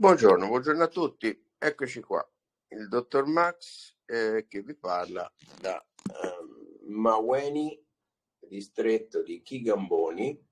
Buongiorno a tutti, eccoci qua, il dottor Max che vi parla da Maweni, distretto di Kigamboni,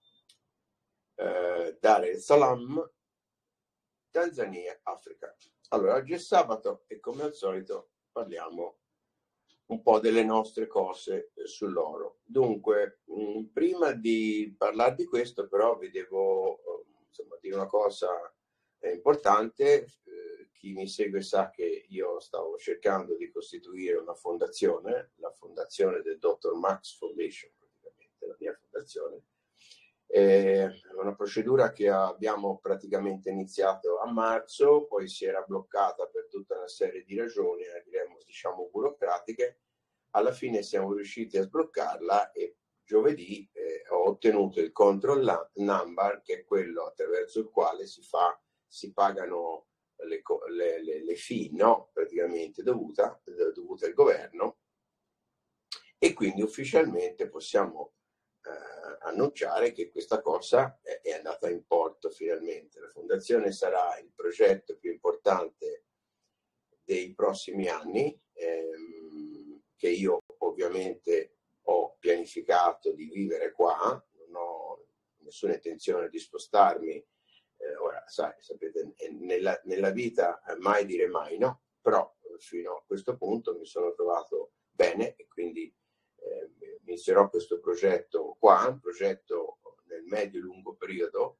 Dar es Salaam, Tanzania, Africa. Allora, oggi è sabato e come al solito parliamo un po' delle nostre cose sull'oro. Dunque, prima di parlare di questo però vi devo dire una cosa importante. Chi mi segue sa che io stavo cercando di costituire una fondazione, la fondazione del Dr. Max Foundation, praticamente la mia fondazione. È una procedura che abbiamo praticamente iniziato a marzo, poi si era bloccata per tutta una serie di ragioni, diremmo, diciamo, burocratiche. Alla fine siamo riusciti a sbloccarla e giovedì ho ottenuto il control number, che è quello attraverso il quale si pagano le fee, no? Praticamente dovute al governo, e quindi ufficialmente possiamo annunciare che questa cosa è andata in porto finalmente. La fondazione sarà il progetto più importante dei prossimi anni, che io ovviamente ho pianificato di vivere qua, non ho nessuna intenzione di spostarmi. Ora, sapete, nella vita mai dire mai, no? Però fino a questo punto mi sono trovato bene e quindi inizierò questo progetto qua, un progetto nel medio-lungo periodo,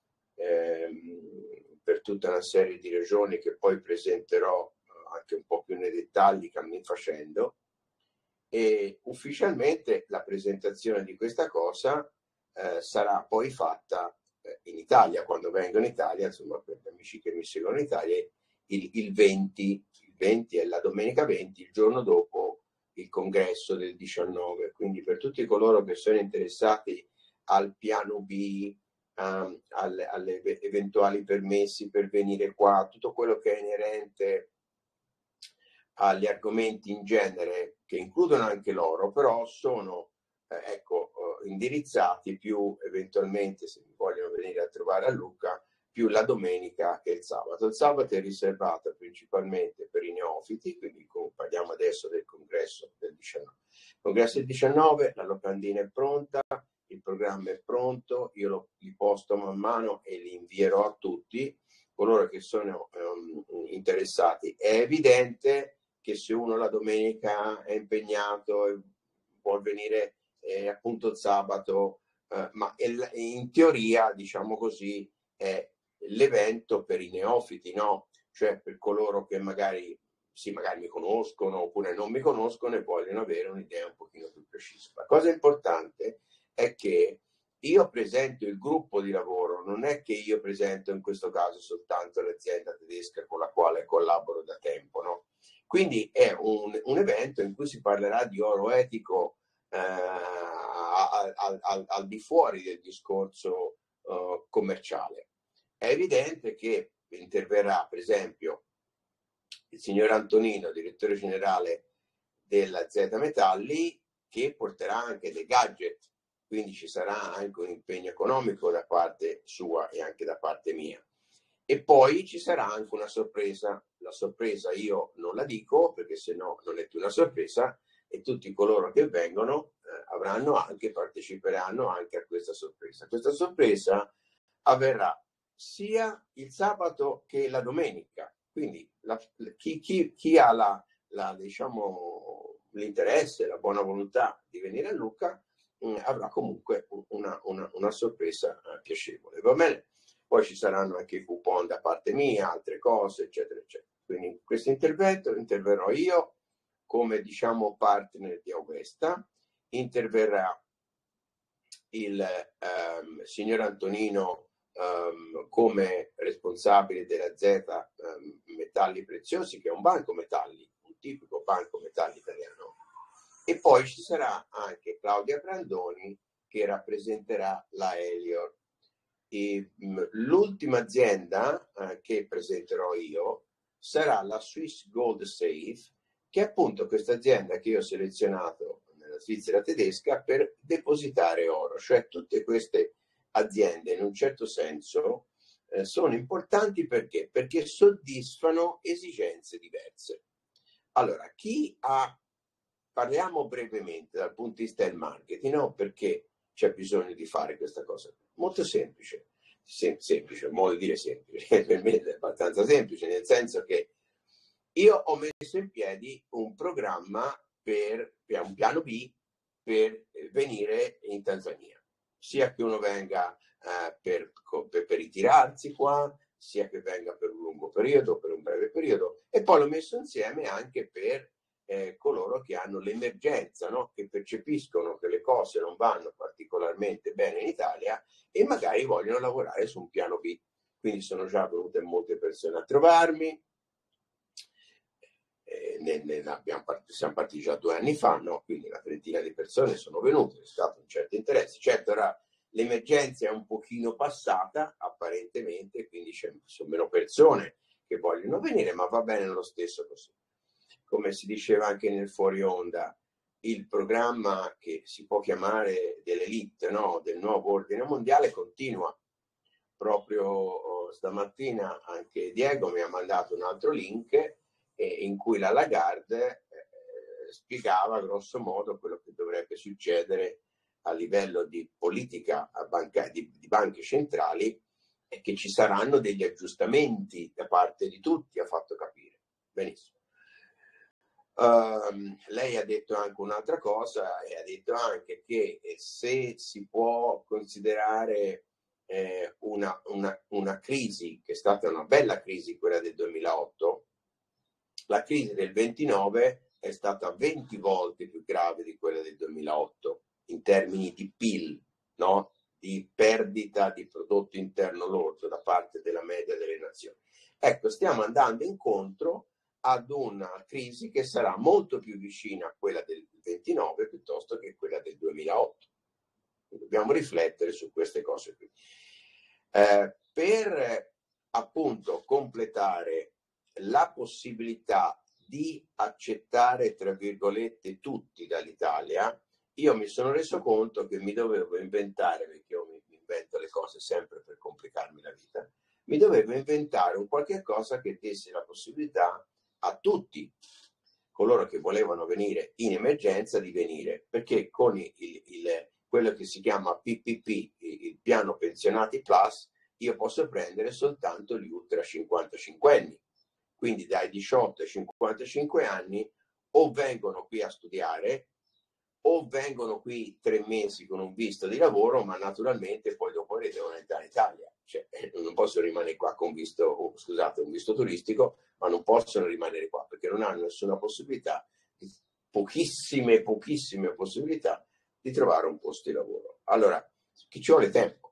per tutta una serie di ragioni che poi presenterò anche un po' più nei dettagli cammin facendo. E ufficialmente la presentazione di questa cosa sarà poi fatta in Italia, quando vengo in Italia, insomma, per gli amici che mi seguono in Italia, il 20 è la domenica 20, il giorno dopo il congresso del 19. Quindi per tutti coloro che sono interessati al piano B, alle eventuali permessi per venire qua, tutto quello che è inerente agli argomenti in genere, che includono anche l'oro, però sono indirizzati più eventualmente, se mi vogliono venire a trovare a Lucca, più la domenica che il sabato. Il sabato è riservato principalmente per i neofiti, quindi parliamo adesso del congresso del 19. Il congresso del 19, la locandina è pronta, il programma è pronto, io li posto man mano e li invierò a tutti coloro che sono interessati. È evidente che se uno la domenica è impegnato e vuol venire appunto il sabato, ma in teoria, diciamo così, è l'evento per i neofiti, no? Cioè per coloro che magari mi conoscono oppure non mi conoscono e vogliono avere un'idea un pochino più precisa. La cosa importante è che io presento il gruppo di lavoro, non è che io presento in questo caso soltanto l'azienda tedesca con la quale collaboro da tempo, no? Quindi è un evento in cui si parlerà di oro etico al di fuori del discorso commerciale. È evidente che interverrà, per esempio, il signor Antonino, direttore generale della Z Metalli, che porterà anche dei gadget, quindi ci sarà anche un impegno economico da parte sua e anche da parte mia. E poi ci sarà anche una sorpresa. La sorpresa io non la dico perché sennò non è più una sorpresa e tutti coloro che vengono parteciperanno anche a questa sorpresa. Questa sorpresa avverrà sia il sabato che la domenica. Quindi chi ha diciamo, l'interesse, la buona volontà di venire a Lucca avrà comunque una sorpresa piacevole. Va bene? Poi ci saranno anche i coupon da parte mia, altre cose, eccetera, eccetera. Quindi in questo intervento interverrò io come, diciamo, partner di Augusta, interverrà il signor Antonino come responsabile della Z Metalli Preziosi, che è un banco metalli, un tipico banco metalli italiano, e poi ci sarà anche Claudia Brandoni che rappresenterà la Elior. L'ultima azienda che presenterò io sarà la Swiss Gold Safe, che è appunto questa azienda che io ho selezionato nella Svizzera tedesca per depositare oro. Cioè tutte queste aziende in un certo senso sono importanti perché soddisfano esigenze diverse. Allora, parliamo brevemente dal punto di vista del marketing, no? Perché c'è bisogno di fare questa cosa? Molto semplice, modo di dire semplice, per me è abbastanza semplice, nel senso che io ho messo in piedi un programma per un piano B per venire in Tanzania, sia che uno venga per ritirarsi qua, sia che venga per un lungo periodo, per un breve periodo, e poi l'ho messo insieme anche per coloro che hanno l'emergenza, no? Che percepiscono che le cose non vanno particolarmente bene in Italia e magari vogliono lavorare su un piano B. Quindi sono già venute molte persone a trovarmi. Siamo partiti già 2 anni fa, no? Quindi una trentina di persone sono venute, c'è stato un certo interesse. Certo, ora l'emergenza è un pochino passata, apparentemente, quindi ci sono meno persone che vogliono venire, ma va bene lo stesso così. Come si diceva anche nel fuori onda, il programma che si può chiamare dell'elite, no? Del nuovo ordine mondiale continua. Proprio stamattina anche Diego mi ha mandato un altro link in cui la Lagarde spiegava grosso modo quello che dovrebbe succedere a livello di politica di banche centrali e che ci saranno degli aggiustamenti da parte di tutti, ha fatto capire. Benissimo. Lei ha detto anche un'altra cosa e ha detto anche che se si può considerare una crisi, che è stata una bella crisi quella del 2008, la crisi del 29 è stata 20 volte più grave di quella del 2008 in termini di PIL, no? Di perdita di prodotto interno lordo da parte della media delle nazioni. Ecco, stiamo andando incontro ad una crisi che sarà molto più vicina a quella del 29 piuttosto che quella del 2008. Dobbiamo riflettere su queste cose qui. Per appunto completare la possibilità di accettare, tra virgolette, tutti dall'Italia, io mi sono reso conto che mi dovevo inventare, perché io mi invento le cose sempre per complicarmi la vita, mi dovevo inventare un qualche cosa che desse la possibilità a tutti coloro che volevano venire in emergenza di venire, perché con quello che si chiama PPP, il piano pensionati plus, io posso prendere soltanto gli ultra 55 anni, quindi dai 18 ai 55 anni o vengono qui a studiare o vengono qui 3 mesi con un visto di lavoro, ma naturalmente poi dopo devono entrare in Italia. Cioè, non possono rimanere qua con un visto turistico, ma non possono rimanere qua perché non hanno nessuna possibilità, pochissime possibilità di trovare un posto di lavoro. Allora, chi ci vuole tempo?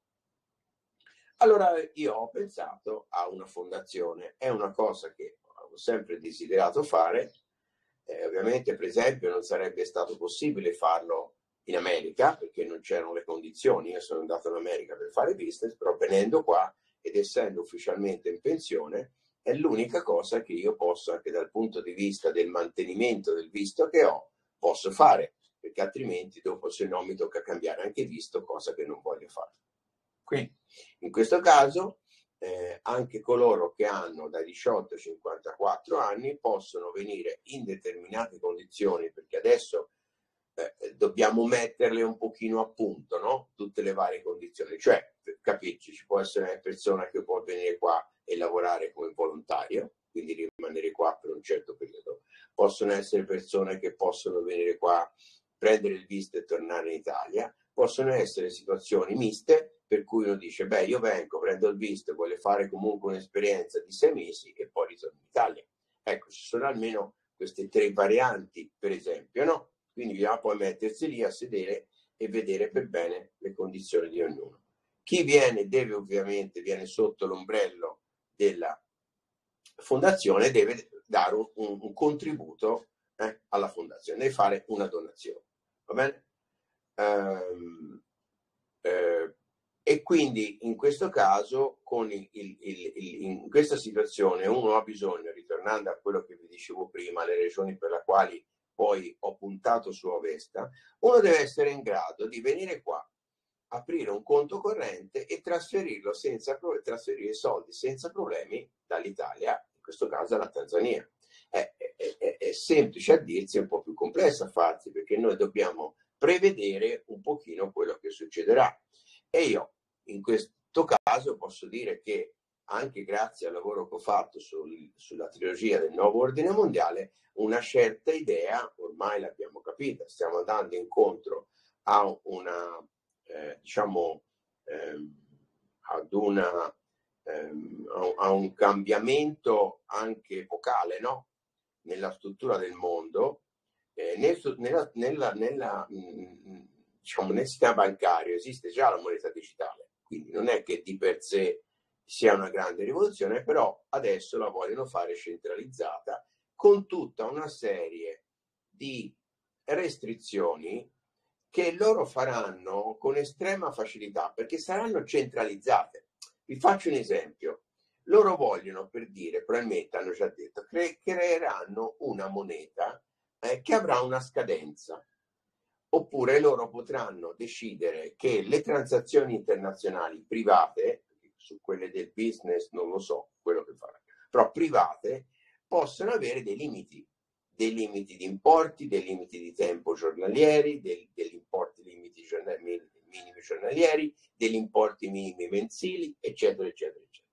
Allora io ho pensato a una fondazione, è una cosa che ho sempre desiderato fare. Ovviamente, per esempio, non sarebbe stato possibile farlo in America perché non c'erano le condizioni. Io sono andato in America per fare business, però venendo qua ed essendo ufficialmente in pensione è l'unica cosa che io posso, anche dal punto di vista del mantenimento del visto che ho, posso fare, perché altrimenti dopo, se no, mi tocca cambiare anche visto, cosa che non voglio fare. Quindi in questo caso anche coloro che hanno dai 18 ai 54 anni possono venire in determinate condizioni, perché adesso dobbiamo metterle un pochino a punto, no? Tutte le varie condizioni, cioè, capirci, ci può essere una persona che può venire qua e lavorare come volontario, quindi rimanere qua per un certo periodo. Possono essere persone che possono venire qua, prendere il visto e tornare in Italia. Possono essere situazioni miste, per cui uno dice, beh, io vengo, prendo il visto, vuole fare comunque un'esperienza di 6 mesi e poi ritorno in Italia. Ecco, ci sono almeno queste 3 varianti, per esempio, no? Quindi bisogna poi mettersi lì a sedere e vedere per bene le condizioni di ognuno. Chi viene viene sotto l'ombrello della fondazione, deve dare un contributo alla fondazione, deve fare una donazione. Va bene? E quindi in questo caso, in questa situazione, uno ha bisogno, ritornando a quello che vi dicevo prima, le ragioni per le quali poi ho puntato su Avesta, uno deve essere in grado di venire qua aprire un conto corrente e trasferire soldi senza problemi dall'Italia, in questo caso alla Tanzania. È semplice a dirsi, è un po' più complesso a farsi, perché noi dobbiamo prevedere un pochino quello che succederà. E io in questo caso posso dire che anche grazie al lavoro che ho fatto sulla trilogia del nuovo ordine mondiale, una certa idea ormai l'abbiamo capita. Stiamo andando incontro a una diciamo a un cambiamento anche epocale, no? Nella struttura del mondo, diciamo, nel sistema bancario esiste già la moneta digitale, quindi non è che di per sé sia una grande rivoluzione, però adesso la vogliono fare centralizzata con tutta una serie di restrizioni che loro faranno con estrema facilità, perché saranno centralizzate. Vi faccio un esempio. Loro vogliono, per dire, probabilmente hanno già detto, creeranno una moneta che avrà una scadenza. Oppure loro potranno decidere che le transazioni internazionali private, su quelle del business non lo so, quello che faranno, però private, possono avere dei limiti di importi, dei limiti di tempo giornalieri, degli importi minimi giornalieri, degli importi minimi mensili, eccetera, eccetera, eccetera.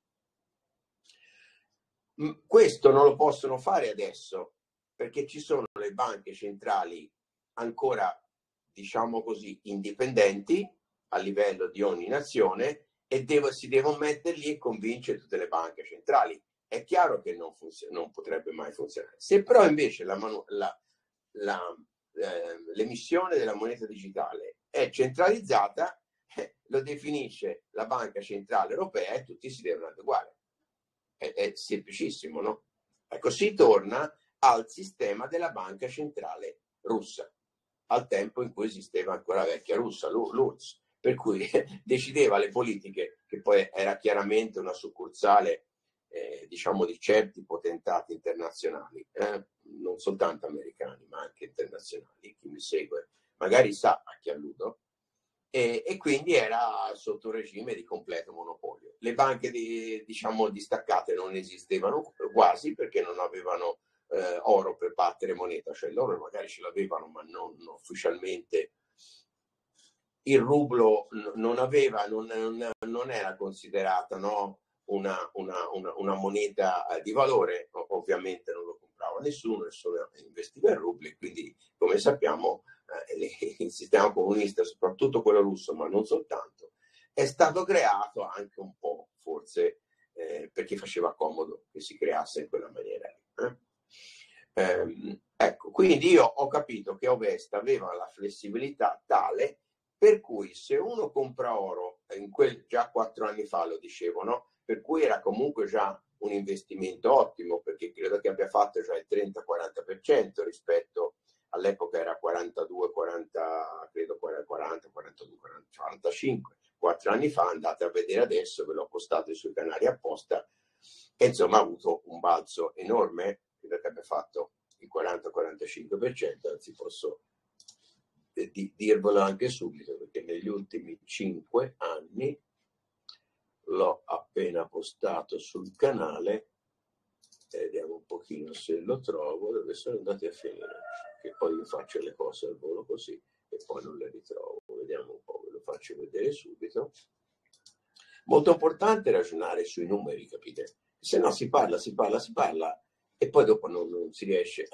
Questo non lo possono fare adesso, perché ci sono le banche centrali ancora, diciamo così, indipendenti a livello di ogni nazione, e si devono mettere lì e convincere tutte le banche centrali. È chiaro che non potrebbe mai funzionare. Se però invece l'emissione della moneta digitale è centralizzata, lo definisce la Banca Centrale Europea e tutti si devono adeguare. È semplicissimo, no? Ecco, si torna al sistema della Banca Centrale Russa, al tempo in cui esisteva ancora la vecchia Russia, l'URSS, per cui decideva le politiche, che poi era chiaramente una succursale diciamo di certi potentati internazionali, non soltanto americani ma anche internazionali. Chi mi segue magari sa a chi alludo, e quindi era sotto un regime di completo monopolio. Le banche diciamo distaccate non esistevano quasi, perché non avevano oro per battere moneta, cioè l'oro magari ce l'avevano ma non ufficialmente. Il rublo non era considerata, no, una moneta di valore, ovviamente non lo comprava nessuno investiva in rubli, quindi come sappiamo il sistema comunista, soprattutto quello russo, ma non soltanto, è stato creato anche un po' forse perché faceva comodo che si creasse in quella maniera. Ecco, quindi io ho capito che Ovest aveva la flessibilità tale per cui se uno compra oro, già 4 anni fa lo dicevo, no? Per cui era comunque già un investimento ottimo, perché credo che abbia fatto già il 30-40% rispetto all'epoca era 42, 40, credo 40, 42, 40, 45. 4 anni fa, andate a vedere adesso, ve l'ho postato sui canali apposta, e insomma ha avuto un balzo enorme, credo che abbia fatto il 40-45%, anzi posso dirvelo anche subito, perché negli ultimi 5 anni l'ho appena postato sul canale, vediamo un pochino se lo trovo, dove sono andati a finire, che poi io faccio le cose al volo così e poi non le ritrovo. Vediamo un po', ve lo faccio vedere subito. Molto importante ragionare sui numeri, capite? Se no si parla e poi dopo non si riesce.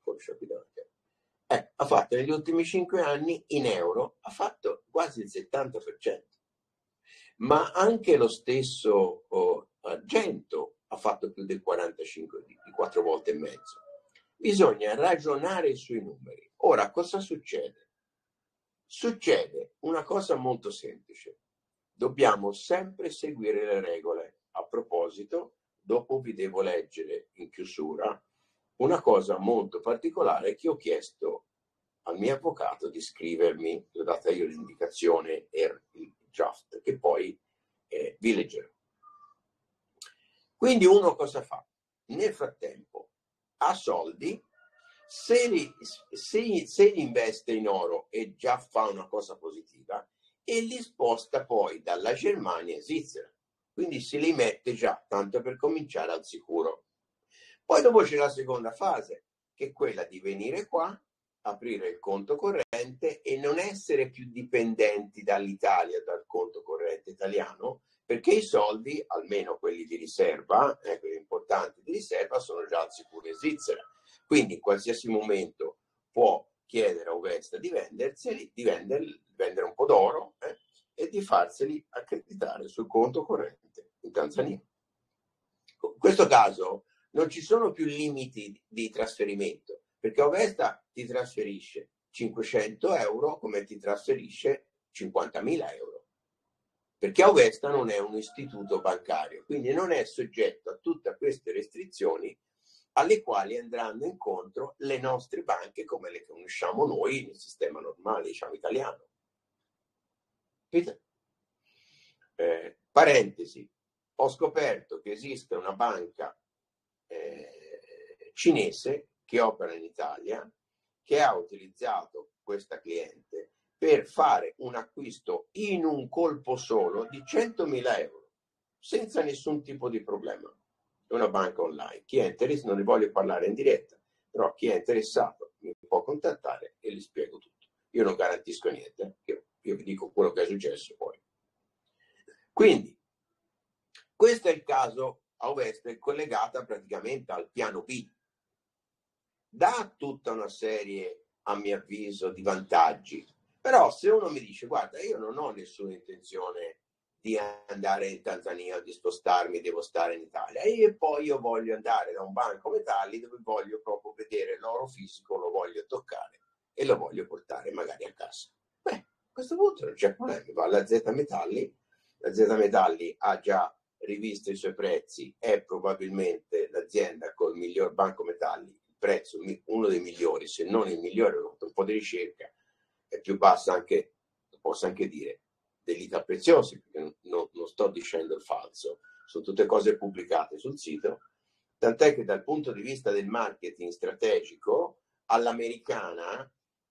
Ha fatto negli ultimi 5 anni in euro, ha fatto quasi il 70%, ma anche lo stesso argento ha fatto più del 45, di 4 volte e mezzo. Bisogna ragionare sui numeri. Ora, cosa succede? Succede una cosa molto semplice. Dobbiamo sempre seguire le regole. A proposito, dopo vi devo leggere in chiusura una cosa molto particolare che ho chiesto al mio avvocato di scrivermi, gli ho data io l'indicazione e il draft, che poi vi leggerò. Quindi uno cosa fa? Nel frattempo ha soldi, se li investe in oro e già fa una cosa positiva, e li sposta poi dalla Germania in Svizzera. Quindi se li mette già, tanto per cominciare, al sicuro. Poi dopo c'è la seconda fase, che è quella di venire qua, aprire il conto corrente e non essere più dipendenti dall'Italia, dal conto corrente italiano, perché i soldi, almeno quelli di riserva, quelli importanti di riserva, sono già al sicuro in Svizzera. Quindi in qualsiasi momento può chiedere a Ovesta di venderseli, di vendere un po' d'oro e di farseli accreditare sul conto corrente in Tanzania. In questo caso non ci sono più limiti di trasferimento, perché Ovesta ti trasferisce 500 euro come ti trasferisce 50.000 euro, perché Ovesta non è un istituto bancario, quindi non è soggetto a tutte queste restrizioni alle quali andranno incontro le nostre banche come le conosciamo noi nel sistema normale, diciamo, italiano. Parentesi, ho scoperto che esiste una banca cinese che opera in Italia, che ha utilizzato questa cliente per fare un acquisto in un colpo solo di 100.000 euro, senza nessun tipo di problema. È una banca online. Chi è interessato, non ne voglio parlare in diretta, però chi è interessato mi può contattare e gli spiego tutto. Io non garantisco niente, io vi dico quello che è successo poi. Quindi, questo è il caso a Ovesta, è collegata praticamente al piano B. Dà tutta una serie, a mio avviso, di vantaggi. Però se uno mi dice, guarda, io non ho nessuna intenzione di andare in Tanzania, di spostarmi, devo stare in Italia, e poi io voglio andare da un banco metalli dove voglio proprio vedere l'oro fisico, lo voglio toccare e lo voglio portare magari a casa. Beh, a questo punto non c'è problema, va alla Z Metalli, la Z Metalli ha già rivisto i suoi prezzi, è probabilmente l'azienda col miglior banco metalli, il prezzo uno dei migliori, se non il migliore, ho fatto un po' di ricerca, è più bassa anche, posso anche dire, degli Ita Preziosi, perché non sto dicendo il falso, sono tutte cose pubblicate sul sito, tant'è che dal punto di vista del marketing strategico, all'americana,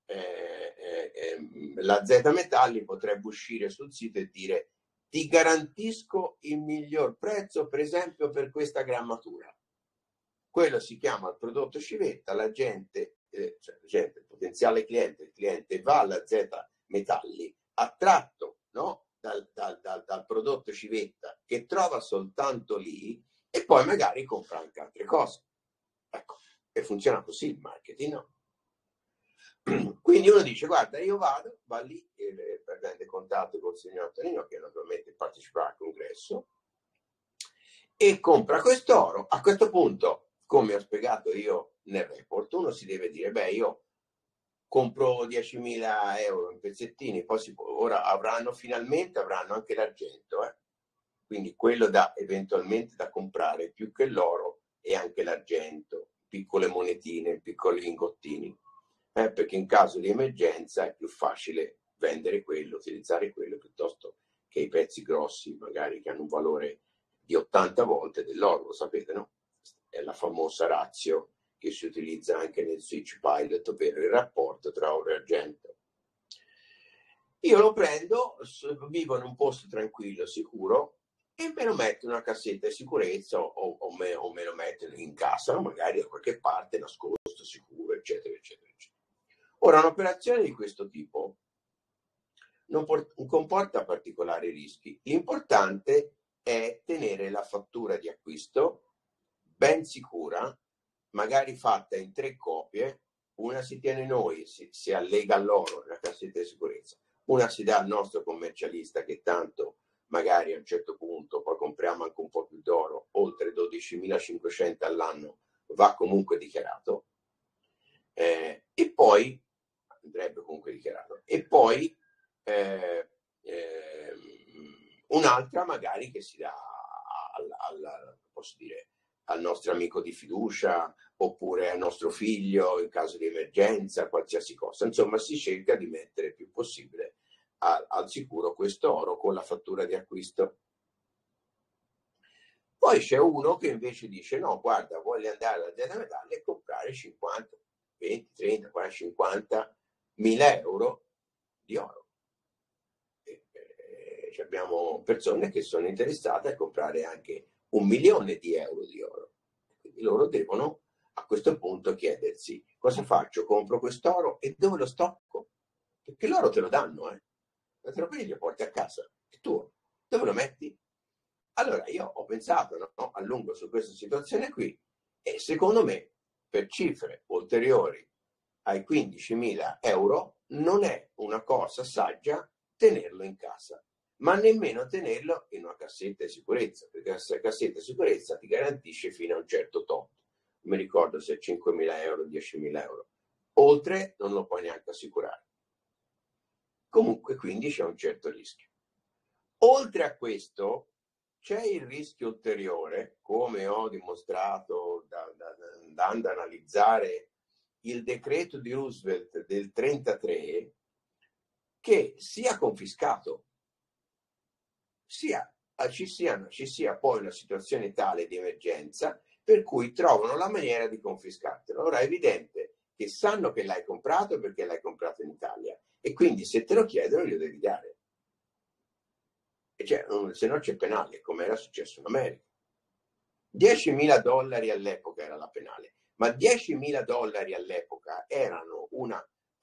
la Z Metalli potrebbe uscire sul sito e dire ti garantisco il miglior prezzo, per esempio, per questa grammatura. Quello si chiama il prodotto civetta, la gente, il potenziale cliente, il cliente va alla Z Metalli attratto, no? dal prodotto civetta che trova soltanto lì e poi magari compra anche altre cose. Ecco, e funziona così il marketing, no? Quindi uno dice, guarda, io va lì e prende contatto col signor Antonino, che naturalmente parteciperà al congresso, e compra quest'oro. A questo punto, come ho spiegato io nel report, uno si deve dire, beh, io compro 10.000 euro in pezzettini, poi ora finalmente avranno anche l'argento, quindi quello eventualmente da comprare più che l'oro e anche l'argento, piccole monetine, piccoli lingottini, perché in caso di emergenza è più facile vendere quello, utilizzare quello piuttosto che i pezzi grossi, magari che hanno un valore di 80 volte dell'oro, lo sapete, no? È la famosa ratio che si utilizza anche nel Switch Pilot, ovvero il rapporto tra oro e argento. Io lo prendo, vivo in un posto tranquillo, sicuro, e me lo metto in una cassetta di sicurezza o me lo metto in casa, magari da qualche parte, nascosto, sicuro, eccetera, eccetera, eccetera. Ora, un'operazione di questo tipo non comporta particolari rischi. L'importante è tenere la fattura di acquisto ben sicura, magari fatta in 3 copie, una si tiene noi, si allega all'oro nella cassetta di sicurezza, una si dà al nostro commercialista che tanto magari a un certo punto, poi compriamo anche un po' più d'oro, oltre 12.500 all'anno va comunque dichiarato, e poi andrebbe comunque dichiarato, e poi un'altra magari che si dà posso dire, al nostro amico di fiducia oppure al nostro figlio in caso di emergenza, qualsiasi cosa. Insomma, si cerca di mettere il più possibile al sicuro questo oro con la fattura di acquisto. Poi c'è uno che invece dice no, guarda, voglio andare alla Z Metalli e comprare 50, 20, 30, 40, 50 mila euro di oro. abbiamo persone che sono interessate a comprare anche 1 milione di euro di oro. Quindi loro devono a questo punto chiedersi: cosa faccio? Compro quest'oro e dove lo stocco? Perché l'oro te lo danno, te lo prendi e lo porti a casa, è tuo. Dove lo metti? Allora io ho pensato, no, a lungo su questa situazione qui, e secondo me per cifre ulteriori ai 15.000 euro non è una cosa saggia tenerlo in casa, ma nemmeno tenerlo in una cassetta di sicurezza, perché la cassetta di sicurezza ti garantisce fino a un certo tot. Non mi ricordo se è 5.000 euro o 10.000 euro. Oltre non lo puoi neanche assicurare. Comunque quindi c'è un certo rischio. Oltre a questo c'è il rischio ulteriore, come ho dimostrato andando ad analizzare il decreto di Roosevelt del 1933, che sia confiscato, ci sia poi una situazione tale di emergenza per cui trovano la maniera di confiscartelo. Ora è evidente che sanno che l'hai comprato perché l'hai comprato in Italia e quindi se te lo chiedono glielo devi dare. E se no c'è penale, come era successo in America. $10.000 all'epoca era la penale, ma $10.000 all'epoca erano una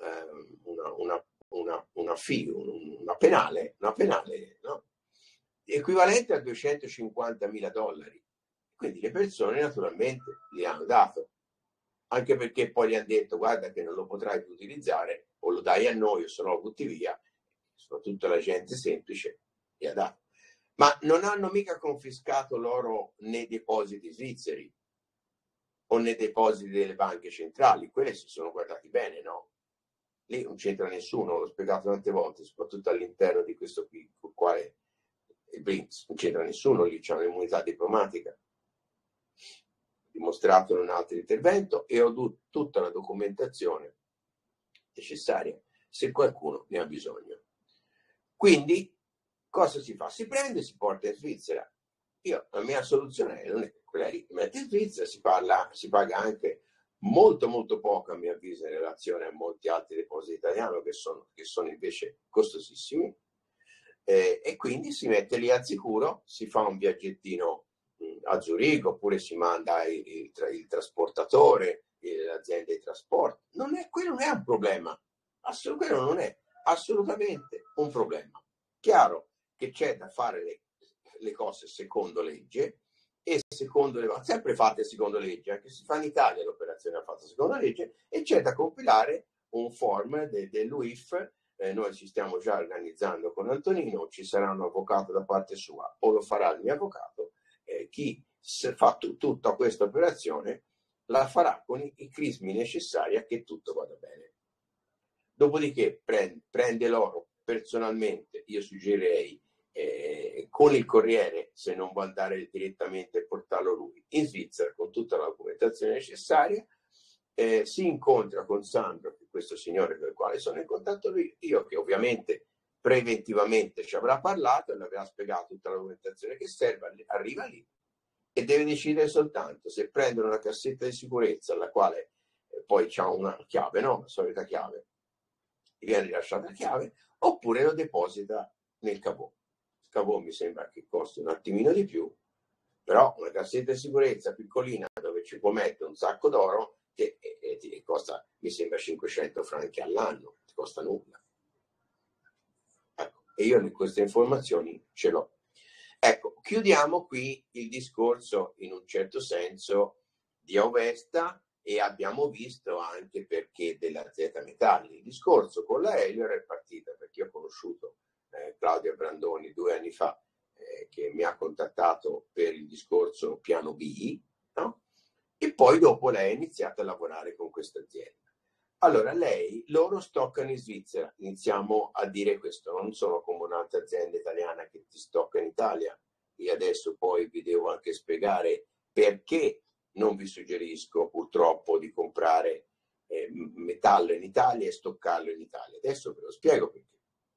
penale, no? Equivalente a $250.000. Quindi le persone naturalmente gli hanno dato, anche perché poi gli hanno detto: guarda che non lo potrai più utilizzare, o lo dai a noi o se no lo butti via. Soprattutto la gente semplice gli ha dato. Ma non hanno mica confiscato l'oro nei depositi svizzeri o nei depositi delle banche centrali. Quelle si sono guardati bene, no? Lì non c'entra nessuno, l'ho spiegato tante volte, soprattutto all'interno di questo qui, con il quale il BRICS, non c'entra nessuno, lì c'è un'immunità diplomatica. Dimostrato in un altro intervento e ho tutta la documentazione necessaria se qualcuno ne ha bisogno. Quindi cosa si fa? Si prende e si porta in Svizzera. La mia soluzione è quella di mettere in Svizzera, si paga anche molto molto poco a mio avviso in relazione a molti altri depositi italiani che sono invece costosissimi, e quindi si mette lì al sicuro, si fa un viaggettino a Zurigo oppure si manda il trasportatore, l'azienda di trasporto. Quello non è un problema, quello non è assolutamente un problema. Chiaro che c'è da fare le cose secondo legge e sempre fatte secondo legge, anche se fa in Italia l'operazione fatta secondo legge, e c'è da compilare un form dell'UIF. Noi ci stiamo già organizzando con Antonino, ci sarà un avvocato da parte sua o lo farà il mio avvocato, chi fa tutta questa operazione la farà con i crismi necessari a che tutto vada bene. Dopodiché prende l'oro personalmente, io suggerirei con il corriere, se non vuole andare direttamente e portarlo lui in Svizzera con tutta la documentazione necessaria, si incontra con Sandro, questo signore con il quale sono in contatto io, che ovviamente preventivamente ci avrà parlato e le avrà spiegato tutta la documentazione che serve, arriva lì e deve decidere soltanto se prendere una cassetta di sicurezza alla quale poi c'ha una chiave, no? La solita chiave, gli viene rilasciata la chiave, oppure lo deposita nel cavò. Il cavò mi sembra che costi un attimino di più, però una cassetta di sicurezza piccolina dove ci può mettere un sacco d'oro che ti costa, mi sembra, 500 franchi all'anno, non ti costa nulla. Ecco, e io queste informazioni ce l'ho. Ecco, chiudiamo qui il discorso in un certo senso di Auvesta e abbiamo visto anche perché della Z Metalli. Il discorso con la Elio era partito perché io ho conosciuto Claudia Brandoni 2 anni fa, che mi ha contattato per il discorso piano B, no? E poi dopo lei ha iniziato a lavorare con questa azienda. Allora loro stoccano in Svizzera, iniziamo a dire questo, non sono come un'altra azienda italiana che ti stocca in Italia, e adesso poi vi devo anche spiegare perché non vi suggerisco purtroppo di comprare metallo in Italia e stoccarlo in Italia. Adesso ve lo spiego perché.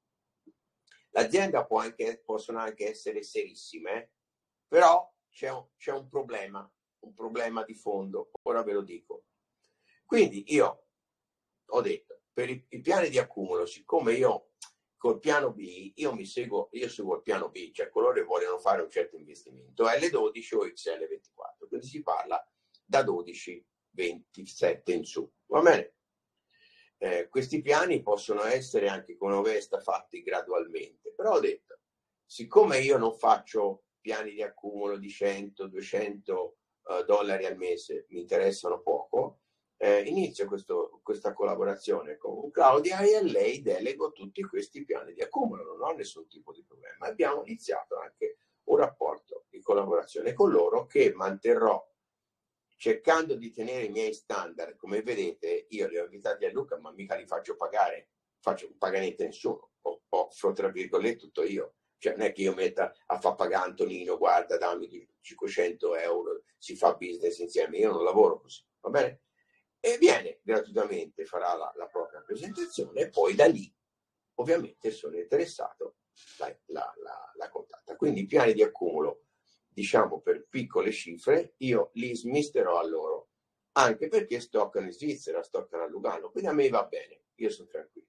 L'azienda possono anche essere serissime, però c'è un problema di fondo, ora ve lo dico. Quindi io ho detto, per i piani di accumulo, siccome io col piano B, io seguo il piano B, cioè coloro che vogliono fare un certo investimento, L12 o XL24, quindi si parla da 12-27 in su, va bene? Questi piani possono essere anche con Ovesta fatti gradualmente, però ho detto, siccome io non faccio piani di accumulo di 100-200 dollari al mese, mi interessano poco, inizio questa collaborazione con Claudia e a lei delego tutti questi piani di accumulo, non ho nessun tipo di problema. Abbiamo iniziato anche un rapporto di collaborazione con loro che manterrò cercando di tenere i miei standard. Come vedete, io li ho invitati a Luca, ma mica li faccio pagare, faccio pagamento a nessuno, offro tra virgolette tutto io. Cioè non è che io metta a far pagare Antonino, guarda, dammi 500 euro, si fa business insieme, io non lavoro così, va bene? E viene gratuitamente, farà la propria presentazione e poi da lì, ovviamente, sono interessato, la contatta. Quindi i piani di accumulo, diciamo per piccole cifre, io li smisterò a loro, anche perché stoccano in Svizzera, stoccano a Lugano, quindi a me va bene, io sono tranquillo.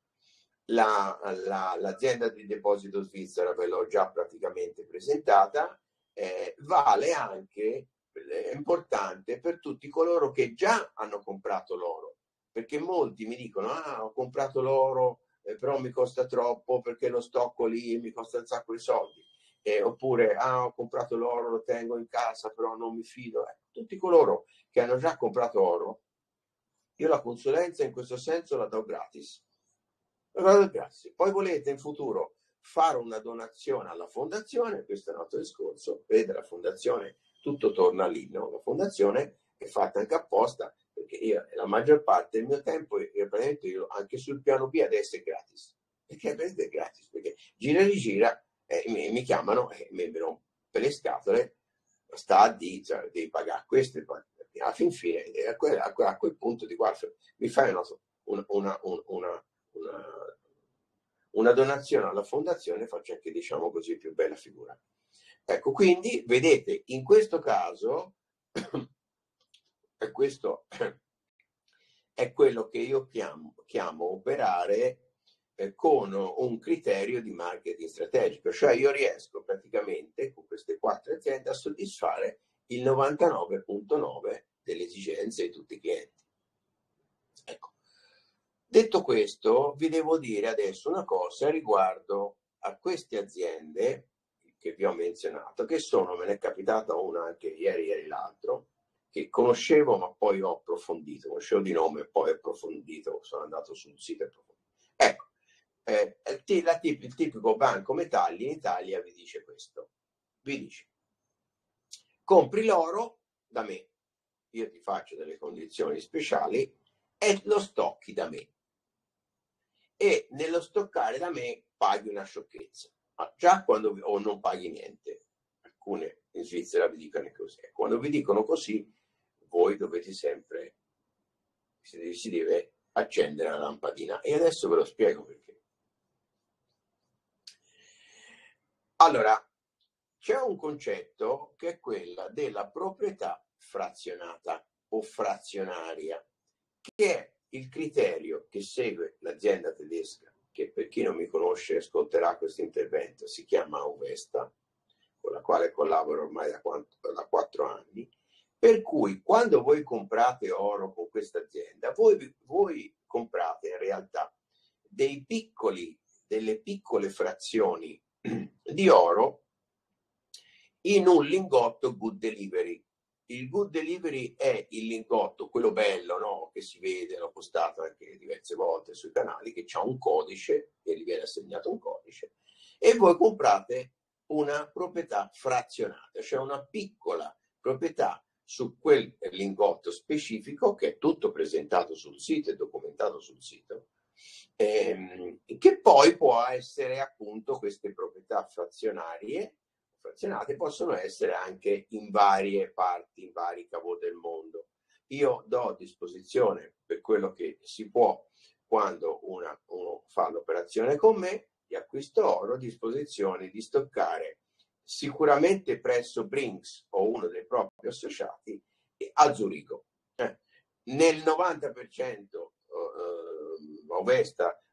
L'azienda di deposito svizzera ve l'ho già praticamente presentata, vale anche, è importante per tutti coloro che già hanno comprato l'oro, perché molti mi dicono, ho comprato l'oro, però mi costa troppo perché lo stocco lì e mi costa un sacco di soldi, oppure ho comprato l'oro, lo tengo in casa, però non mi fido. Tutti coloro che hanno già comprato oro, io la consulenza in questo senso la do gratis. Grazie. Poi volete in futuro fare una donazione alla fondazione, questo è un altro discorso, vede la fondazione, tutto torna lì, no? La fondazione è fatta anche apposta, perché io la maggior parte del mio tempo, io anche sul piano B adesso è gratis, perché è gratis, perché gira e rigira, mi chiamano e mi rompe le scatole, sta a dire, cioè, devi pagare questo, alla fin fine, a quel punto di guarda, mi fai una donazione alla fondazione, faccio anche, diciamo così, più bella figura. Ecco, quindi vedete, in questo caso, e questo è quello che io chiamo operare con un criterio di marketing strategico, cioè io riesco praticamente con queste 4 aziende a soddisfare il 99,9 delle esigenze di tutti i clienti. Ecco. Detto questo, vi devo dire adesso una cosa riguardo a queste aziende che vi ho menzionato, che sono, me ne è capitata una anche ieri l'altro, che conoscevo ma poi ho approfondito, conoscevo di nome e poi ho approfondito, sono andato sul sito e approfondito. Ecco, il tipico Banco Metalli in Italia vi dice questo, vi dice, compri l'oro da me, io ti faccio delle condizioni speciali e lo stocchi da me. E nello stoccare da me paghi una sciocchezza, ma già quando o non paghi niente, alcune in Svizzera vi dicono così, quando vi dicono così voi dovete sempre, si deve accendere la lampadina, e adesso ve lo spiego perché. Allora, c'è un concetto che è quella della proprietà frazionata o frazionaria, che è il criterio che segue l'azienda tedesca, che per chi non mi conosce ascolterà questo intervento, si chiama Ovesta, con la quale collaboro ormai da 4 anni, per cui quando voi comprate oro con questa azienda, voi comprate in realtà delle piccole frazioni di oro in un lingotto good delivery. Il good delivery è il lingotto, quello bello, no? Che si vede, l'ho postato anche diverse volte sui canali, che ha un codice, e gli viene assegnato un codice, e voi comprate una proprietà frazionata, cioè una piccola proprietà su quel lingotto specifico, che è tutto presentato sul sito e documentato sul sito, che poi può essere appunto queste proprietà frazionate possono essere anche in varie parti, in vari cavò del mondo. Io do a disposizione, per quello che si può, quando uno fa l'operazione con me di acquisto oro, a disposizione di stoccare sicuramente presso Brinks o uno dei propri associati a Zurigo. Nel 90% Ovesta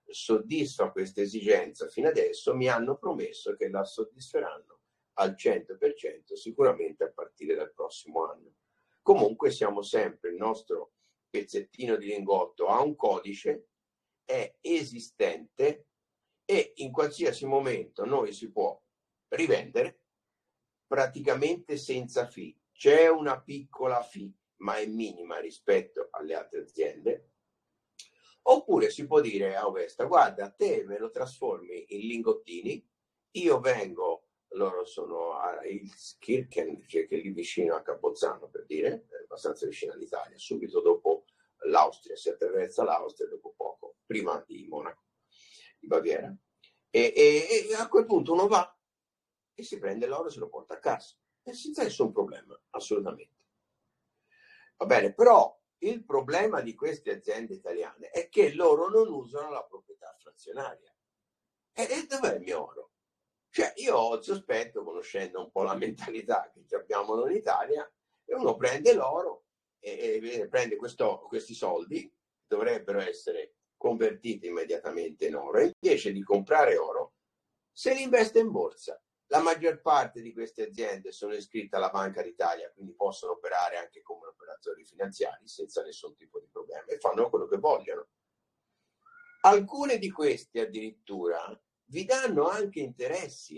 soddisfa questa esigenza fino adesso, mi hanno promesso che la soddisferanno al 100% sicuramente a partire dal prossimo anno. Comunque siamo sempre, il nostro pezzettino di lingotto ha un codice, è esistente e in qualsiasi momento noi si può rivendere praticamente senza fee. C'è una piccola fee, ma è minima rispetto alle altre aziende. Oppure si può dire a Avesta: guarda, te me lo trasformi in lingottini, io vengo, loro sono a Ilskirchen, che è lì vicino a Capozzano, per dire, è abbastanza vicino all'Italia, subito dopo l'Austria, si attraversa l'Austria dopo poco, prima di Monaco, di Baviera, e a quel punto uno va e si prende l'oro e se lo porta a casa, e senza nessun problema, assolutamente. Va bene, però il problema di queste aziende italiane è che loro non usano la proprietà frazionaria. E dov'è il mio oro? Cioè, io ho il sospetto, conoscendo un po' la mentalità che abbiamo noi in Italia, che uno prende l'oro e prende questi soldi, dovrebbero essere convertiti immediatamente in oro, e invece di comprare oro, se li investe in borsa. La maggior parte di queste aziende sono iscritte alla Banca d'Italia, quindi possono operare anche come operatori finanziari senza nessun tipo di problema e fanno quello che vogliono. Alcune di queste addirittura vi danno anche interessi,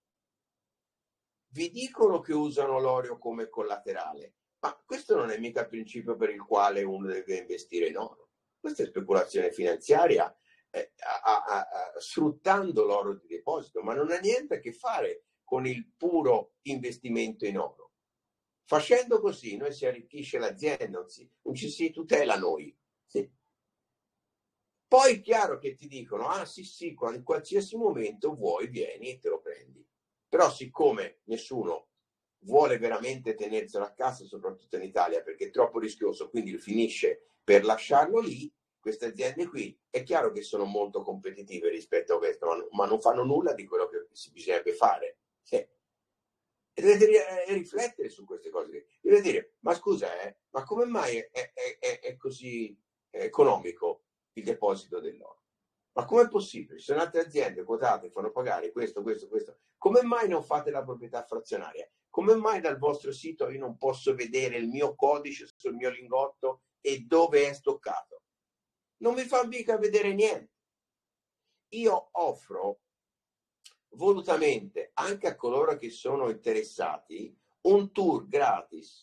vi dicono che usano l'oro come collaterale, ma questo non è mica il principio per il quale uno deve investire in oro. Questa è speculazione finanziaria, sfruttando l'oro di deposito, ma non ha niente a che fare con il puro investimento in oro. Facendo così noi si arricchisce l'azienda, non ci si tutela noi. Sì. Poi è chiaro che ti dicono: sì, in qualsiasi momento vuoi, vieni e te lo prendi. Però siccome nessuno vuole veramente tenerselo a casa, soprattutto in Italia, perché è troppo rischioso, quindi finisce per lasciarlo lì, queste aziende qui è chiaro che sono molto competitive rispetto a questo, ma non fanno nulla di quello che si bisognerebbe fare. E dovete riflettere su queste cose. Dovete dire: ma scusa, ma come mai è così economico il deposito dell'oro? Ma com'è possibile? Ci sono altre aziende quotate che fanno pagare questo. Come mai non fate la proprietà frazionaria? Come mai dal vostro sito io non posso vedere il mio codice sul mio lingotto e dove è stoccato? Non mi fa mica vedere niente. Io offro volutamente anche a coloro che sono interessati un tour gratis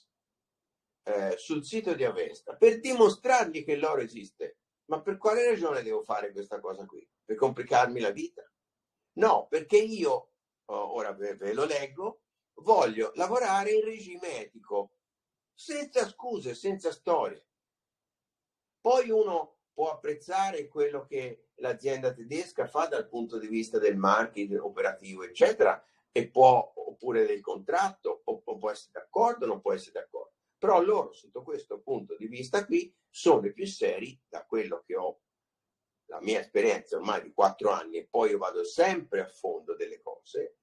sul sito di Avesta per dimostrargli che l'oro esiste. Ma per quale ragione devo fare questa cosa qui? Per complicarmi la vita? No, perché io, ora ve lo leggo, voglio lavorare in regime etico, senza scuse, senza storie. Poi uno può apprezzare quello che l'azienda tedesca fa dal punto di vista del marketing operativo, eccetera, e oppure del contratto, o può essere d'accordo, non può essere d'accordo. Però loro, sotto questo punto di vista qui, sono i più seri, da quello che ho, la mia esperienza ormai di 4 anni, e poi io vado sempre a fondo delle cose,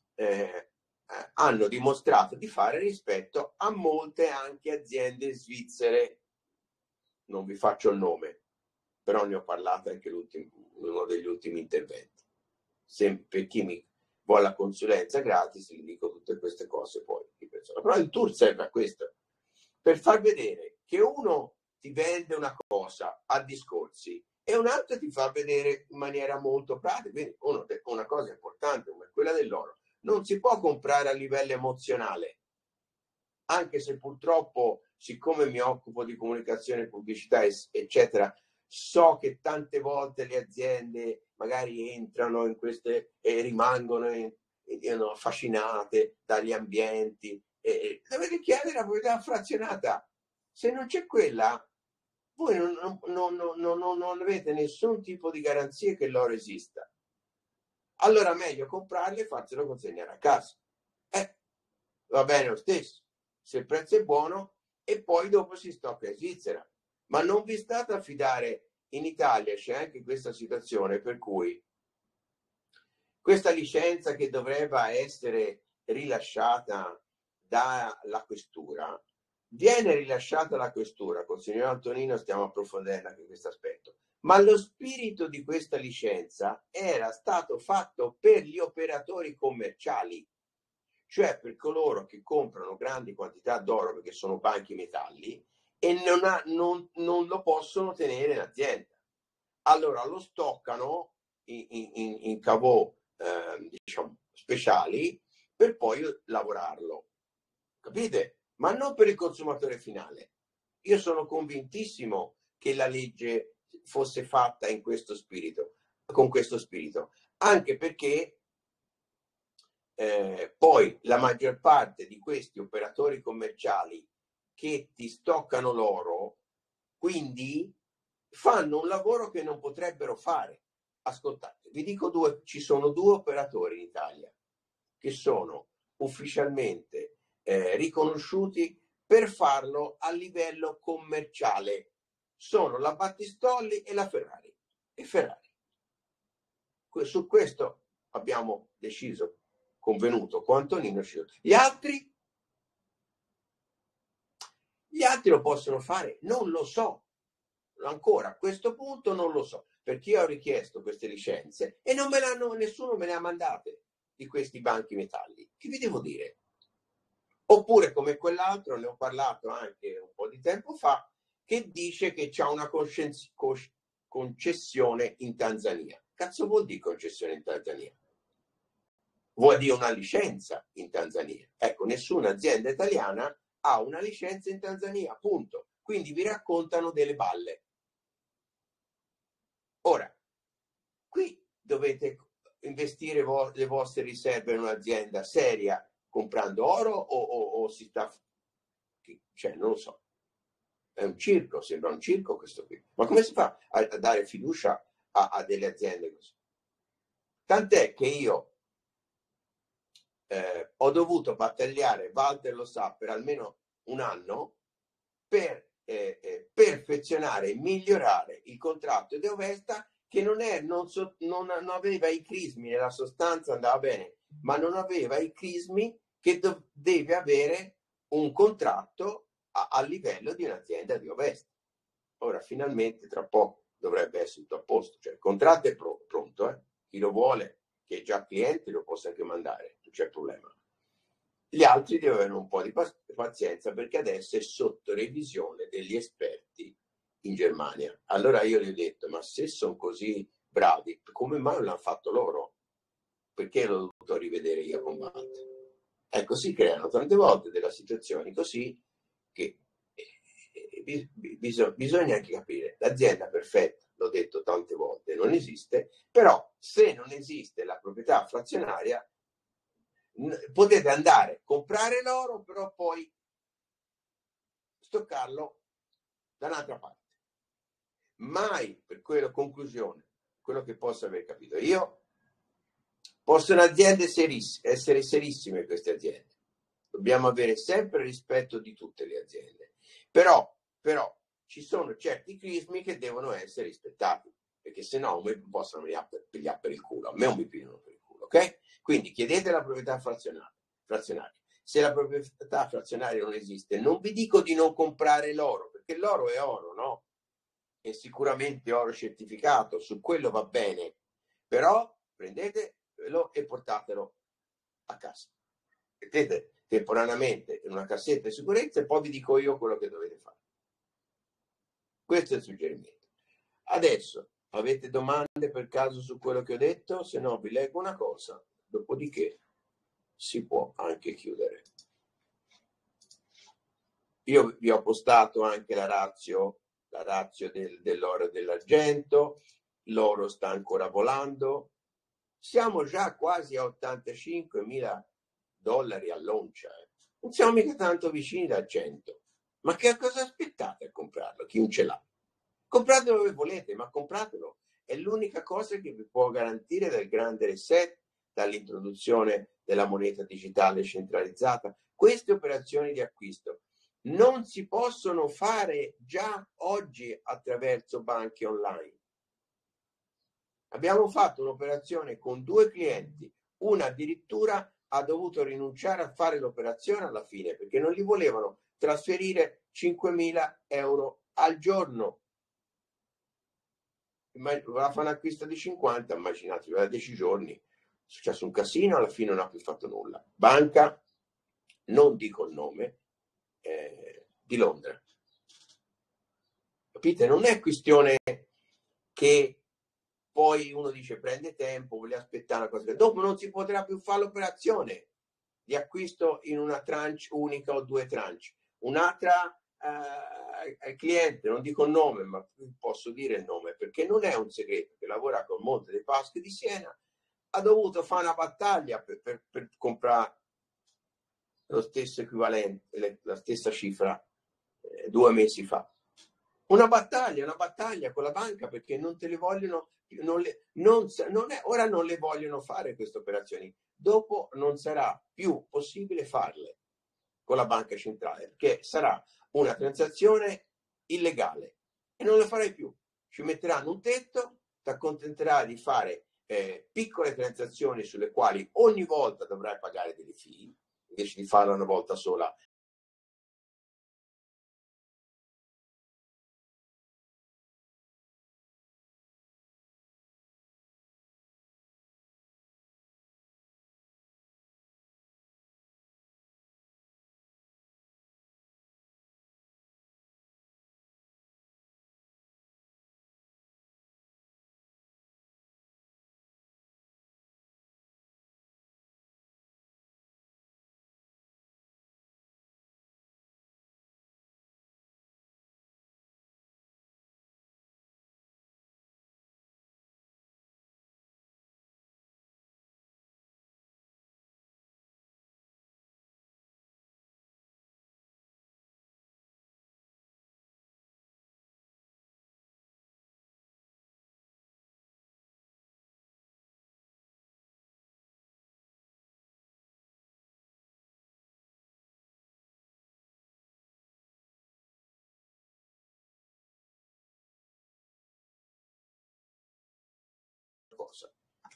hanno dimostrato di fare rispetto a molte anche aziende svizzere. Non vi faccio il nome, però ne ho parlato anche uno degli ultimi interventi. Per chi mi vuole la consulenza gratis, gli dico tutte queste cose poi di persona. Però il tour serve a questo, per far vedere che uno ti vende una cosa a discorsi e un altro ti fa vedere in maniera molto pratica. Quindi una cosa importante come quella dell'oro non si può comprare a livello emozionale, anche se purtroppo, siccome mi occupo di comunicazione, pubblicità, eccetera, so che tante volte le aziende magari entrano in queste e rimangono affascinate dagli ambienti. Dovete chiedere la proprietà frazionata. Se non c'è quella, voi non avete nessun tipo di garanzia che l'oro esista. Allora meglio comprarli e farselo consegnare a casa. Va bene lo stesso, se il prezzo è buono, e poi dopo si stocca in Svizzera. Ma non vi state a fidare. In Italia c'è anche questa situazione per cui questa licenza che dovrebbe essere rilasciata dalla questura viene rilasciata dalla questura. Con il signor Antonino stiamo approfondendo anche questo aspetto, Ma lo spirito di questa licenza era stato fatto per gli operatori commerciali, cioè per coloro che comprano grandi quantità d'oro perché sono banchi metalli e non lo possono tenere in azienda. Allora lo stoccano in cavò diciamo, speciali per poi lavorarlo. Capite? Ma non per il consumatore finale. Io sono convintissimo che la legge fosse fatta in questo spirito, con questo spirito, anche perché poi la maggior parte di questi operatori commerciali che ti stoccano l'oro, quindi fanno un lavoro che non potrebbero fare. Ascoltate, vi dico ci sono due operatori in Italia che sono ufficialmente riconosciuti per farlo a livello commerciale. Sono la Battistolli e la Ferrari. E Ferrari. Su questo abbiamo deciso, convenuto con Antonino. Gli altri lo possono fare? Non lo so. Ancora a questo punto non lo so, perché io ho richiesto queste licenze e non nessuno me le ha mandate di questi banchi metalli. Che vi devo dire? Oppure come quell'altro, ne ho parlato anche un po' di tempo fa, che dice che c'ha una concessione in Tanzania. Cazzo vuol dire concessione in Tanzania? Vuol dire una licenza in Tanzania. Ecco, nessuna azienda italiana ha una licenza in Tanzania, punto. Quindi vi raccontano delle balle. Ora, qui dovete investire le vostre riserve in un'azienda seria comprando oro o si sta... Cioè, non lo so. È un circo, sembra un circo questo qui. Ma come si fa a dare fiducia a delle aziende così? Tant'è che io ho dovuto battagliare, Walter lo sa, per almeno un anno per perfezionare e migliorare il contratto di Ovesta, che non aveva i crismi, nella sostanza andava bene, ma non aveva i crismi che deve avere un contratto a livello di un'azienda di Ovesta. Ora finalmente tra poco dovrebbe essere tutto a posto, cioè il contratto è pronto, chi lo vuole, che è già cliente, lo possa anche mandare, non c'è problema. Gli altri devono avere un po' di pazienza perché adesso è sotto revisione degli esperti in Germania. Allora io gli ho detto, ma se sono così bravi, come mai non l'hanno fatto loro? Perché l'ho dovuto rivedere io con Walter? Ecco, si creano tante volte delle situazioni così che bisogna anche capire. L'azienda perfetta, l'ho detto tante volte, non esiste, però se non esiste la proprietà frazionaria, potete andare a comprare l'oro, però poi stoccarlo da un'altra parte. Mai, per quello, conclusione, quello che posso aver capito io, possono aziende essere serissime queste aziende. Dobbiamo avere sempre rispetto di tutte le aziende. Però ci sono certi crismi che devono essere rispettati, perché se no mi possono pigliare per il culo. A me non mi pigliano per il culo, ok? Quindi chiedete la proprietà frazionaria. Se la proprietà frazionaria non esiste, non vi dico di non comprare l'oro, perché l'oro è oro, no? È sicuramente oro certificato, su quello va bene, però prendetelo e portatelo a casa. Mettete temporaneamente in una cassetta di sicurezza e poi vi dico io quello che dovete fare. Questo è il suggerimento. Adesso avete domande per caso su quello che ho detto? Se no vi leggo una cosa, dopodiché si può anche chiudere. Io vi ho postato anche la ratio dell'oro e dell'argento, l'oro sta ancora volando, siamo già quasi a $85.000 all'oncia, non siamo mica tanto vicini dal 100, ma che cosa aspettate a comprarlo? Chi non ce l'ha? Compratelo dove volete, ma compratelo, è l'unica cosa che vi può garantire dal grande reset, dall'introduzione della moneta digitale centralizzata. Queste operazioni di acquisto non si possono fare già oggi attraverso banche online. Abbiamo fatto un'operazione con 2 clienti, una addirittura ha dovuto rinunciare a fare l'operazione alla fine perché non gli volevano trasferire 5.000 euro al giorno. voleva fare un acquisto di 50, immaginatevi, da 10 giorni, è successo un casino, alla fine non ha più fatto nulla. Banca, non dico il nome, di Londra. Capite? Non è questione che poi uno dice prende tempo, vuole aspettare una cosa. Dopo non si potrà più fare l'operazione di acquisto in una tranche unica o 2 tranche. Un'altra cliente, non dico il nome, ma posso dire il nome perché non è un segreto, che lavora con Monte dei Paschi di Siena, ha dovuto fare una battaglia per comprare lo stesso equivalente, la stessa cifra 2 mesi fa. Una battaglia con la banca perché non te le vogliono, ora non le vogliono fare queste operazioni. Dopo non sarà più possibile farle con la banca centrale perché sarà una transazione illegale e non le farai più. Ci metteranno un tetto, ti accontenterai di fare piccole transazioni sulle quali ogni volta dovrai pagare delle fee invece di farla una volta sola. Cosa.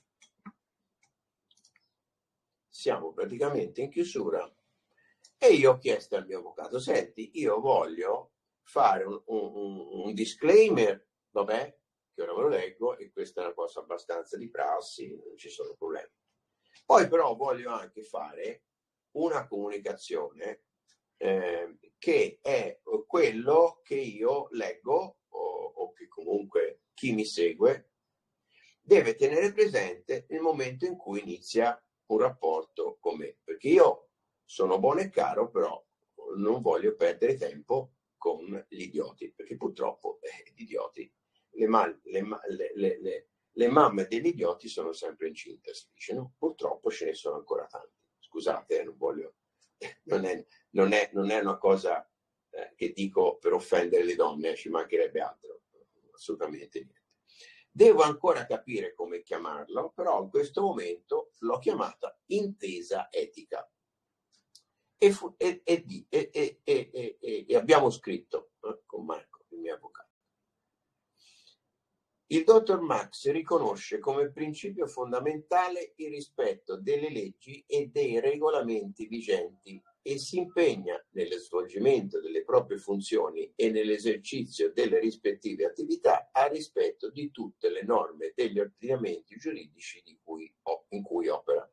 Siamo praticamente in chiusura e io ho chiesto al mio avvocato, senti, io voglio fare un disclaimer, vabbè, che ora ve lo leggo e questa è una cosa abbastanza di prassi, non ci sono problemi. Poi però voglio anche fare una comunicazione che è quello che io leggo o che comunque chi mi segue deve tenere presente nel momento in cui inizia un rapporto con me, perché io sono buono e caro, però non voglio perdere tempo con gli idioti, perché purtroppo gli idioti, le mamme degli idioti sono sempre incinte, si dice, no? Purtroppo ce ne sono ancora tanti. Scusate, non voglio, non è una cosa che dico per offendere le donne, ci mancherebbe altro, assolutamente niente. Devo ancora capire come chiamarlo, però in questo momento l'ho chiamata intesa etica. E abbiamo scritto con Marco, il mio avvocato. Il dottor Max riconosce come principio fondamentale il rispetto delle leggi e dei regolamenti vigenti e si impegna nello svolgimento delle proprie funzioni e nell'esercizio delle rispettive attività al rispetto di tutte le norme degli ordinamenti giuridici in cui opera.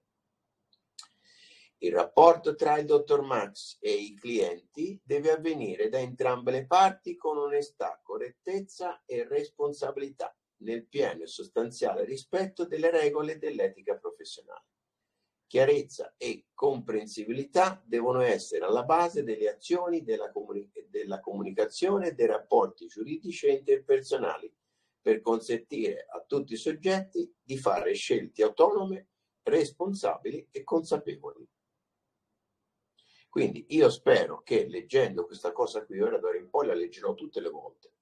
Il rapporto tra il dottor Max e i clienti deve avvenire da entrambe le parti con onestà, correttezza e responsabilità, nel pieno e sostanziale rispetto delle regole dell'etica professionale. Chiarezza e comprensibilità devono essere alla base delle azioni della comunicazione e dei rapporti giuridici e interpersonali, per consentire a tutti i soggetti di fare scelte autonome, responsabili e consapevoli. Quindi io spero che leggendo questa cosa qui, ora d'ora in poi la leggerò tutte le volte,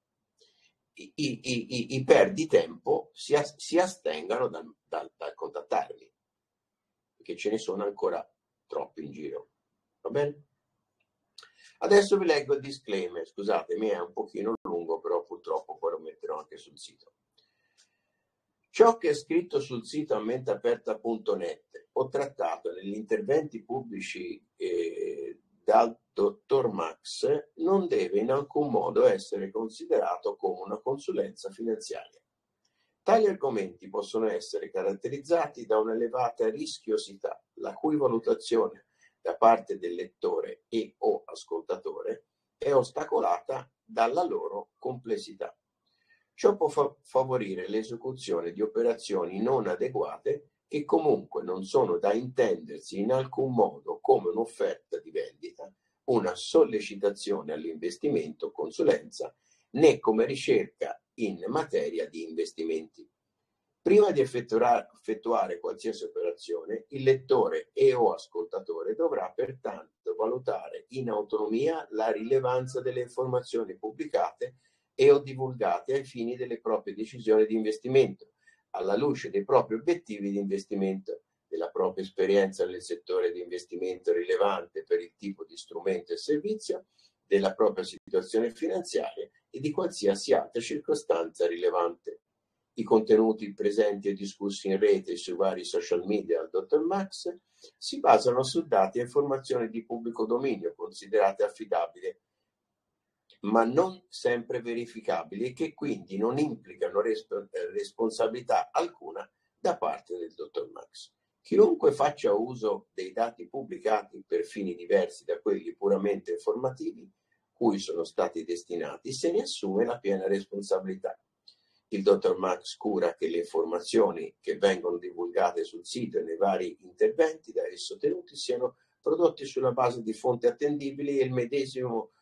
i perditempo si astengano dal contattarmi, perché ce ne sono ancora troppi in giro. Va bene? Adesso vi leggo il disclaimer, scusatemi, è un pochino lungo, però purtroppo poi lo metterò anche sul sito. Ciò che è scritto sul sito ammenteaperta.net o trattato negli interventi pubblici dal dottor Max non deve in alcun modo essere considerato come una consulenza finanziaria. Tali argomenti possono essere caratterizzati da un'elevata rischiosità, la cui valutazione da parte del lettore e o ascoltatore è ostacolata dalla loro complessità. Ciò può favorire l'esecuzione di operazioni non adeguate che comunque non sono da intendersi in alcun modo come un'offerta di vendita, una sollecitazione all'investimento o consulenza, né come ricerca in materia di investimenti. Prima di effettuare qualsiasi operazione, il lettore e o ascoltatore dovrà pertanto valutare in autonomia la rilevanza delle informazioni pubblicate e o divulgate ai fini delle proprie decisioni di investimento, alla luce dei propri obiettivi di investimento, della propria esperienza nel settore di investimento rilevante per il tipo di strumento e servizio, della propria situazione finanziaria e di qualsiasi altra circostanza rilevante. I contenuti presenti e discussi in rete sui vari social media al Dottor Max si basano su dati e informazioni di pubblico dominio considerate affidabili, ma non sempre verificabili e che quindi non implicano responsabilità alcuna da parte del Dottor Max. Chiunque faccia uso dei dati pubblicati per fini diversi da quelli puramente informativi cui sono stati destinati se ne assume la piena responsabilità. Il Dottor Max cura che le informazioni che vengono divulgate sul sito e nei vari interventi da esso tenuti siano prodotti sulla base di fonti attendibili e il medesimo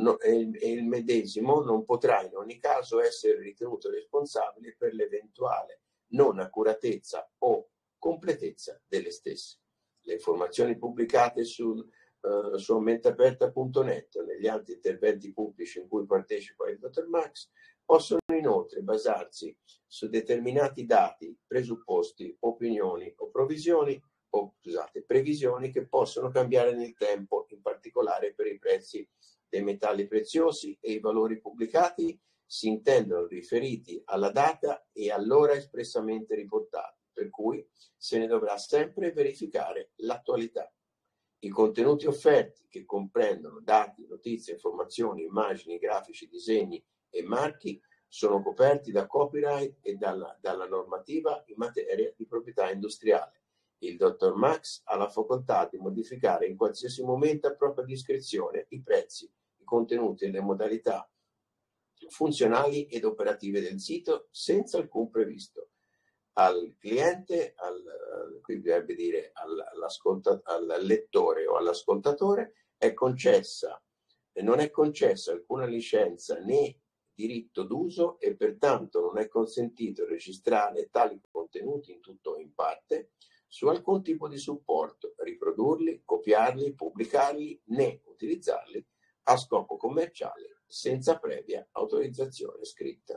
non potrà in ogni caso essere ritenuto responsabile per l'eventuale non accuratezza o completezza delle stesse. Le informazioni pubblicate su mentaperta.net o negli altri interventi pubblici in cui partecipa il Dottor Max possono inoltre basarsi su determinati dati, presupposti, opinioni o previsioni che possono cambiare nel tempo, in particolare per i prezzi dei metalli preziosi, e i valori pubblicati si intendono riferiti alla data e all'ora espressamente riportati, per cui se ne dovrà sempre verificare l'attualità. I contenuti offerti, che comprendono dati, notizie, informazioni, immagini, grafici, disegni e marchi, sono coperti da copyright e dalla normativa in materia di proprietà industriale. Il Dottor Max ha la facoltà di modificare in qualsiasi momento a propria discrezione i prezzi, i contenuti e le modalità funzionali ed operative del sito senza alcun previsto. Al cliente, qui dovrebbe dire al lettore o all'ascoltatore, non è concessa alcuna licenza né diritto d'uso e pertanto non è consentito registrare tali contenuti in tutto o in parte su alcun tipo di supporto, riprodurli, copiarli, pubblicarli né utilizzarli a scopo commerciale senza previa autorizzazione scritta.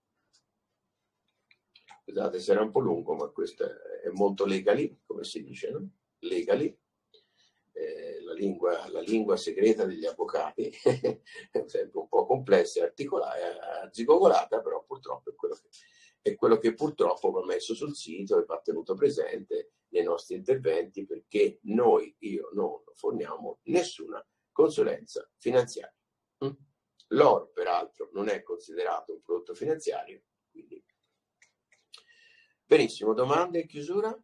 Scusate se era un po' lungo, ma questo è molto legally, come si dice, no? Legally, la lingua segreta degli avvocati, è sempre un po' complessa e articolata, arzigogolata, però purtroppo è quello che purtroppo va messo sul sito e va tenuto presente nei nostri interventi, perché io non forniamo nessuna consulenza finanziaria. L'oro, peraltro, non è considerato un prodotto finanziario, quindi. Benissimo, domande in chiusura?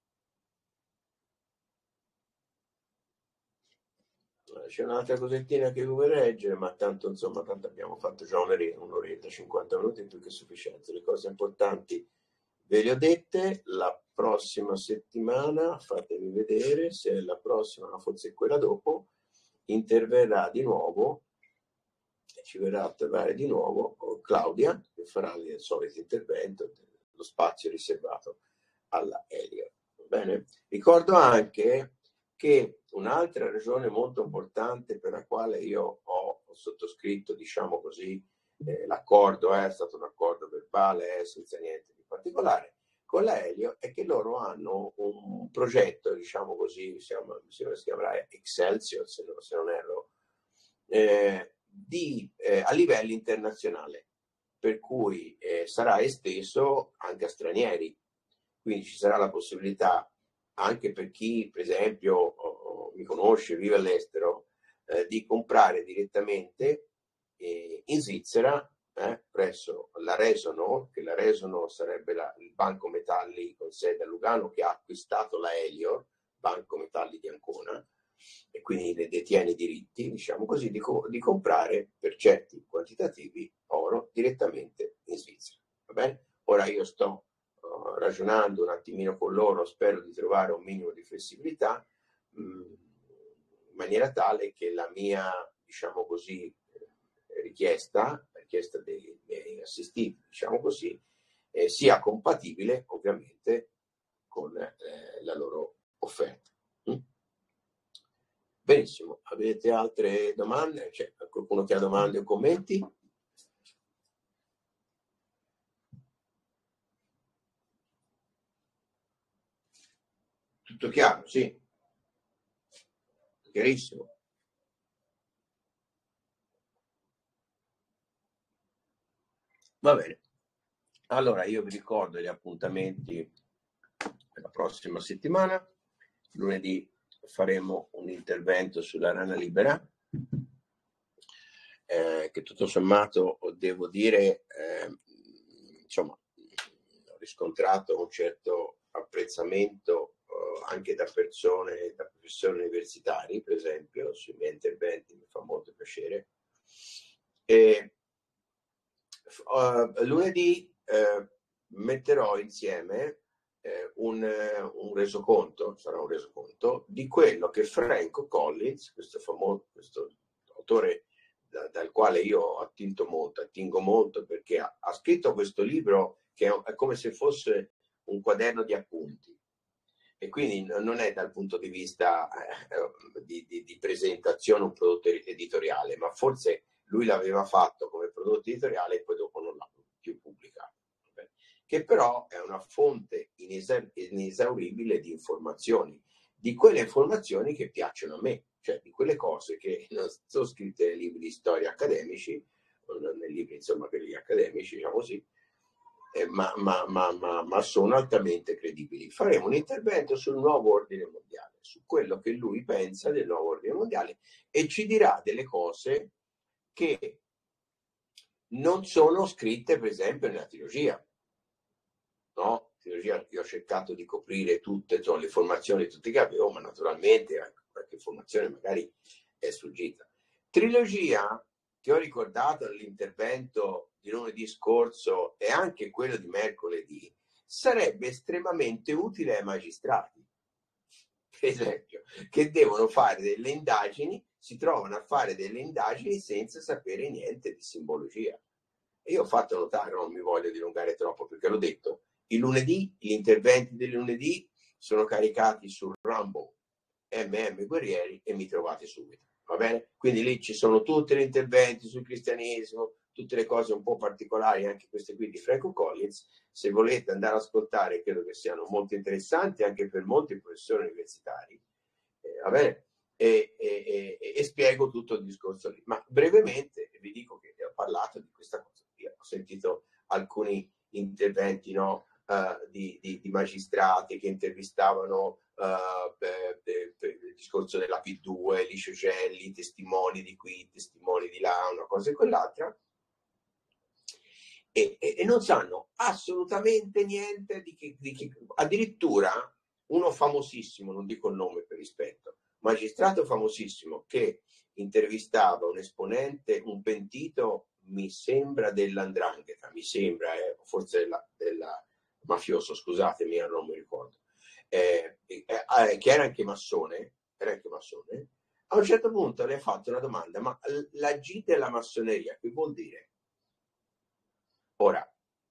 C'è un'altra cosettina che vorrei leggere, ma tanto abbiamo fatto già un'oretta, 50 minuti più che sufficiente. Le cose importanti ve le ho dette. La prossima settimana, fatemi vedere se è la prossima, forse quella dopo, interverrà di nuovo, ci verrà a trovare di nuovo Claudia, che farà il solito intervento, lo spazio riservato alla Elio. Bene? Ricordo anche che un'altra ragione molto importante per la quale io ho sottoscritto, diciamo così, l'accordo, è stato un accordo verbale, senza niente di particolare, con la Elio, è che loro hanno un progetto, diciamo così, si chiamerà Excelsior, se non erro, a livello internazionale, per cui sarà esteso anche a stranieri, quindi ci sarà la possibilità anche per chi per esempio mi conosce, vive all'estero, di comprare direttamente in Svizzera presso la Resono, che la Resono sarebbe il Banco Metalli con sede a Lugano, che ha acquistato la Elior, Banco Metalli di Ancona, e quindi ne detiene i diritti, diciamo così, di comprare per certi quantitativi oro direttamente in Svizzera. Va bene? Ora io sto ragionando un attimino con loro, spero di trovare un minimo di flessibilità, in maniera tale che la mia, diciamo così, richiesta dei miei assistiti, diciamo così, sia compatibile ovviamente con la loro offerta. Benissimo, avete altre domande? C'è qualcuno che ha domande o commenti? Tutto chiaro, sì. Chiarissimo. Va bene. Allora io vi ricordo gli appuntamenti per la prossima settimana. Lunedì faremo un intervento sulla rana libera, che tutto sommato devo dire, insomma, ho riscontrato un certo apprezzamento anche da persone, da professori universitari, per esempio, sui miei interventi, mi fa molto piacere. Lunedì metterò insieme un resoconto, sarà un resoconto, di quello che Franco Collins, questo autore dal quale io attingo molto, perché ha scritto questo libro che è come se fosse un quaderno di appunti, e quindi non è dal punto di vista di presentazione un prodotto editoriale, ma forse lui l'aveva fatto come prodotto editoriale e poi dopo non l'ha più pubblicato, che però è una fonte inesauribile di informazioni, di quelle informazioni che piacciono a me, cioè di quelle cose che non sono scritte nei libri di storia accademici, o nei libri, insomma, quelli accademici, diciamo così, ma sono altamente credibili. Faremo un intervento sul nuovo ordine mondiale, su quello che lui pensa del nuovo ordine mondiale, e ci dirà delle cose che non sono scritte, per esempio, nella trilogia. No? Trilogia, io ho cercato di coprire tutte, insomma, le informazioni tutte che avevo, ma naturalmente qualche informazione magari è sfuggita. Trilogia, che ho ricordato nell'intervento di lunedì scorso e anche quello di mercoledì, sarebbe estremamente utile ai magistrati, per esempio, che devono fare delle indagini, si trovano a fare delle indagini senza sapere niente di simbologia. E io ho fatto notare, non mi voglio dilungare troppo perché l'ho detto, il lunedì, gli interventi del lunedì sono caricati su Rumble, Guerrieri, e mi trovate subito, va bene? Quindi lì ci sono tutti gli interventi sul cristianesimo, tutte le cose un po' particolari, anche queste qui di Franco Collins. Se volete andare ad ascoltare, credo che siano molto interessanti anche per molti professori universitari, va bene? E spiego tutto il discorso lì, ma brevemente vi dico che ho parlato di questa cosa. Io ho sentito alcuni interventi, no, di magistrati che intervistavano il discorso della P2, Licio Gelli, testimoni di qui, testimoni di là, una cosa e quell'altra, e non sanno assolutamente niente di che, addirittura uno famosissimo, non dico il nome per rispetto, magistrato famosissimo che intervistava un esponente, un pentito, mi sembra dell''ndrangheta, mi sembra, forse della mafioso, scusatemi, non mi ricordo, che era anche massone, a un certo punto le ha fatto una domanda: ma la G della massoneria che vuol dire? Ora,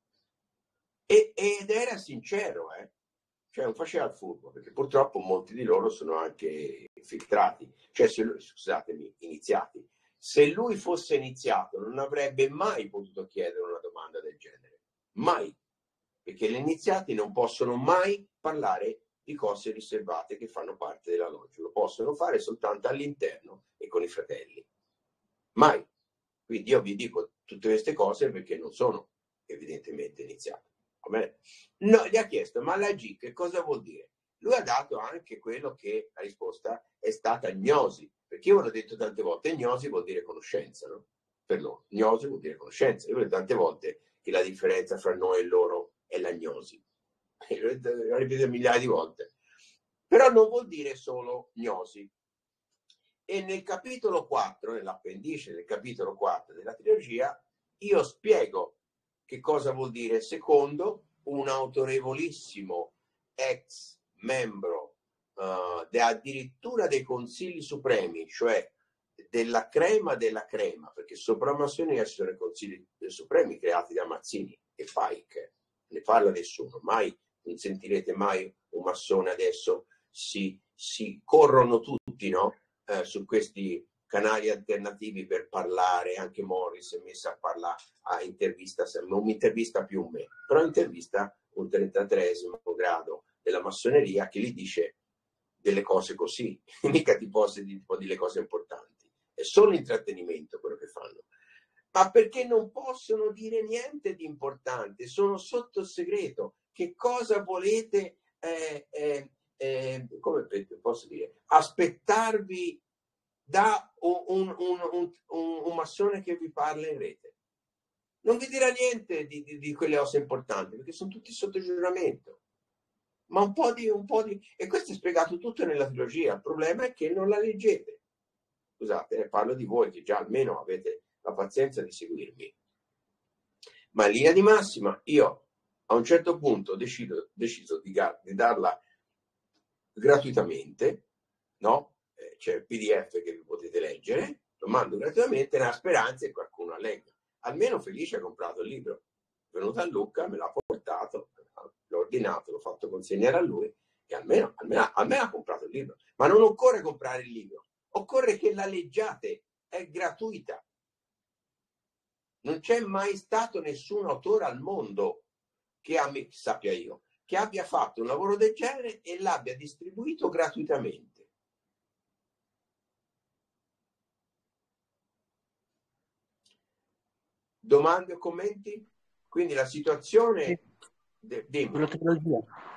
ed era sincero, cioè non faceva il furbo, perché purtroppo molti di loro sono anche filtrati, cioè scusatemi, iniziati. Se lui fosse iniziato non avrebbe mai potuto chiedere una domanda del genere, mai, perché gli iniziati non possono mai parlare di cose riservate che fanno parte della loggia, lo possono fare soltanto all'interno e con i fratelli, mai. Quindi io vi dico tutte queste cose perché non sono evidentemente iniziato. No, gli ha chiesto: ma la G che cosa vuol dire? Lui ha dato anche quello che la risposta è stata gnosi, perché io ve l'ho detto tante volte, gnosi vuol dire conoscenza, no? per loro. Gnosi vuol dire conoscenza. Io vedo tante volte che la differenza fra noi e loro è la gnosi. L'ho ripetuto migliaia di volte. Però non vuol dire solo gnosi. E nel capitolo 4, nell'appendice del capitolo 4 della trilogia, io spiego che cosa vuol dire secondo un autorevolissimo ex membro addirittura dei consigli supremi, cioè della crema, perché sopra-massoneria ci sono i consigli supremi creati da Mazzini e Pike, ne parla nessuno, mai non sentirete mai un massone adesso, si corrono tutti, no? Su questi canali alternativi per parlare. Anche Morris è messa a parlare, a intervista, un'intervista più un me, però intervista un 33esimo grado della massoneria che gli dice delle cose così, mica ti posso dire le cose importanti, è solo intrattenimento quello che fanno, ma perché non possono dire niente di importante, sono sotto segreto. Che cosa volete come posso dire, aspettarvi da un massone che vi parla in rete? Non vi dirà niente di quelle cose importanti, perché sono tutti sotto giuramento. Ma un po' di... E questo è spiegato tutto nella trilogia. Il problema è che non la leggete. Scusate, ne parlo di voi che già almeno avete la pazienza di seguirmi. Ma in linea di massima, io a un certo punto ho deciso di darla gratuitamente, no? C'è il PDF che vi potete leggere, lo mando gratuitamente nella speranza che qualcuno la legga. Almeno Felice ha comprato il libro, è venuto a Lucca, me l'ha portato, l'ho ordinato, l'ho fatto consegnare a lui e almeno ha comprato il libro. Ma non occorre comprare il libro, occorre che la leggiate, è gratuita. Non c'è mai stato nessun autore al mondo che sappia io, che abbia fatto un lavoro del genere e l'abbia distribuito gratuitamente. Domande o commenti? Quindi la situazione... Sulla trilogia.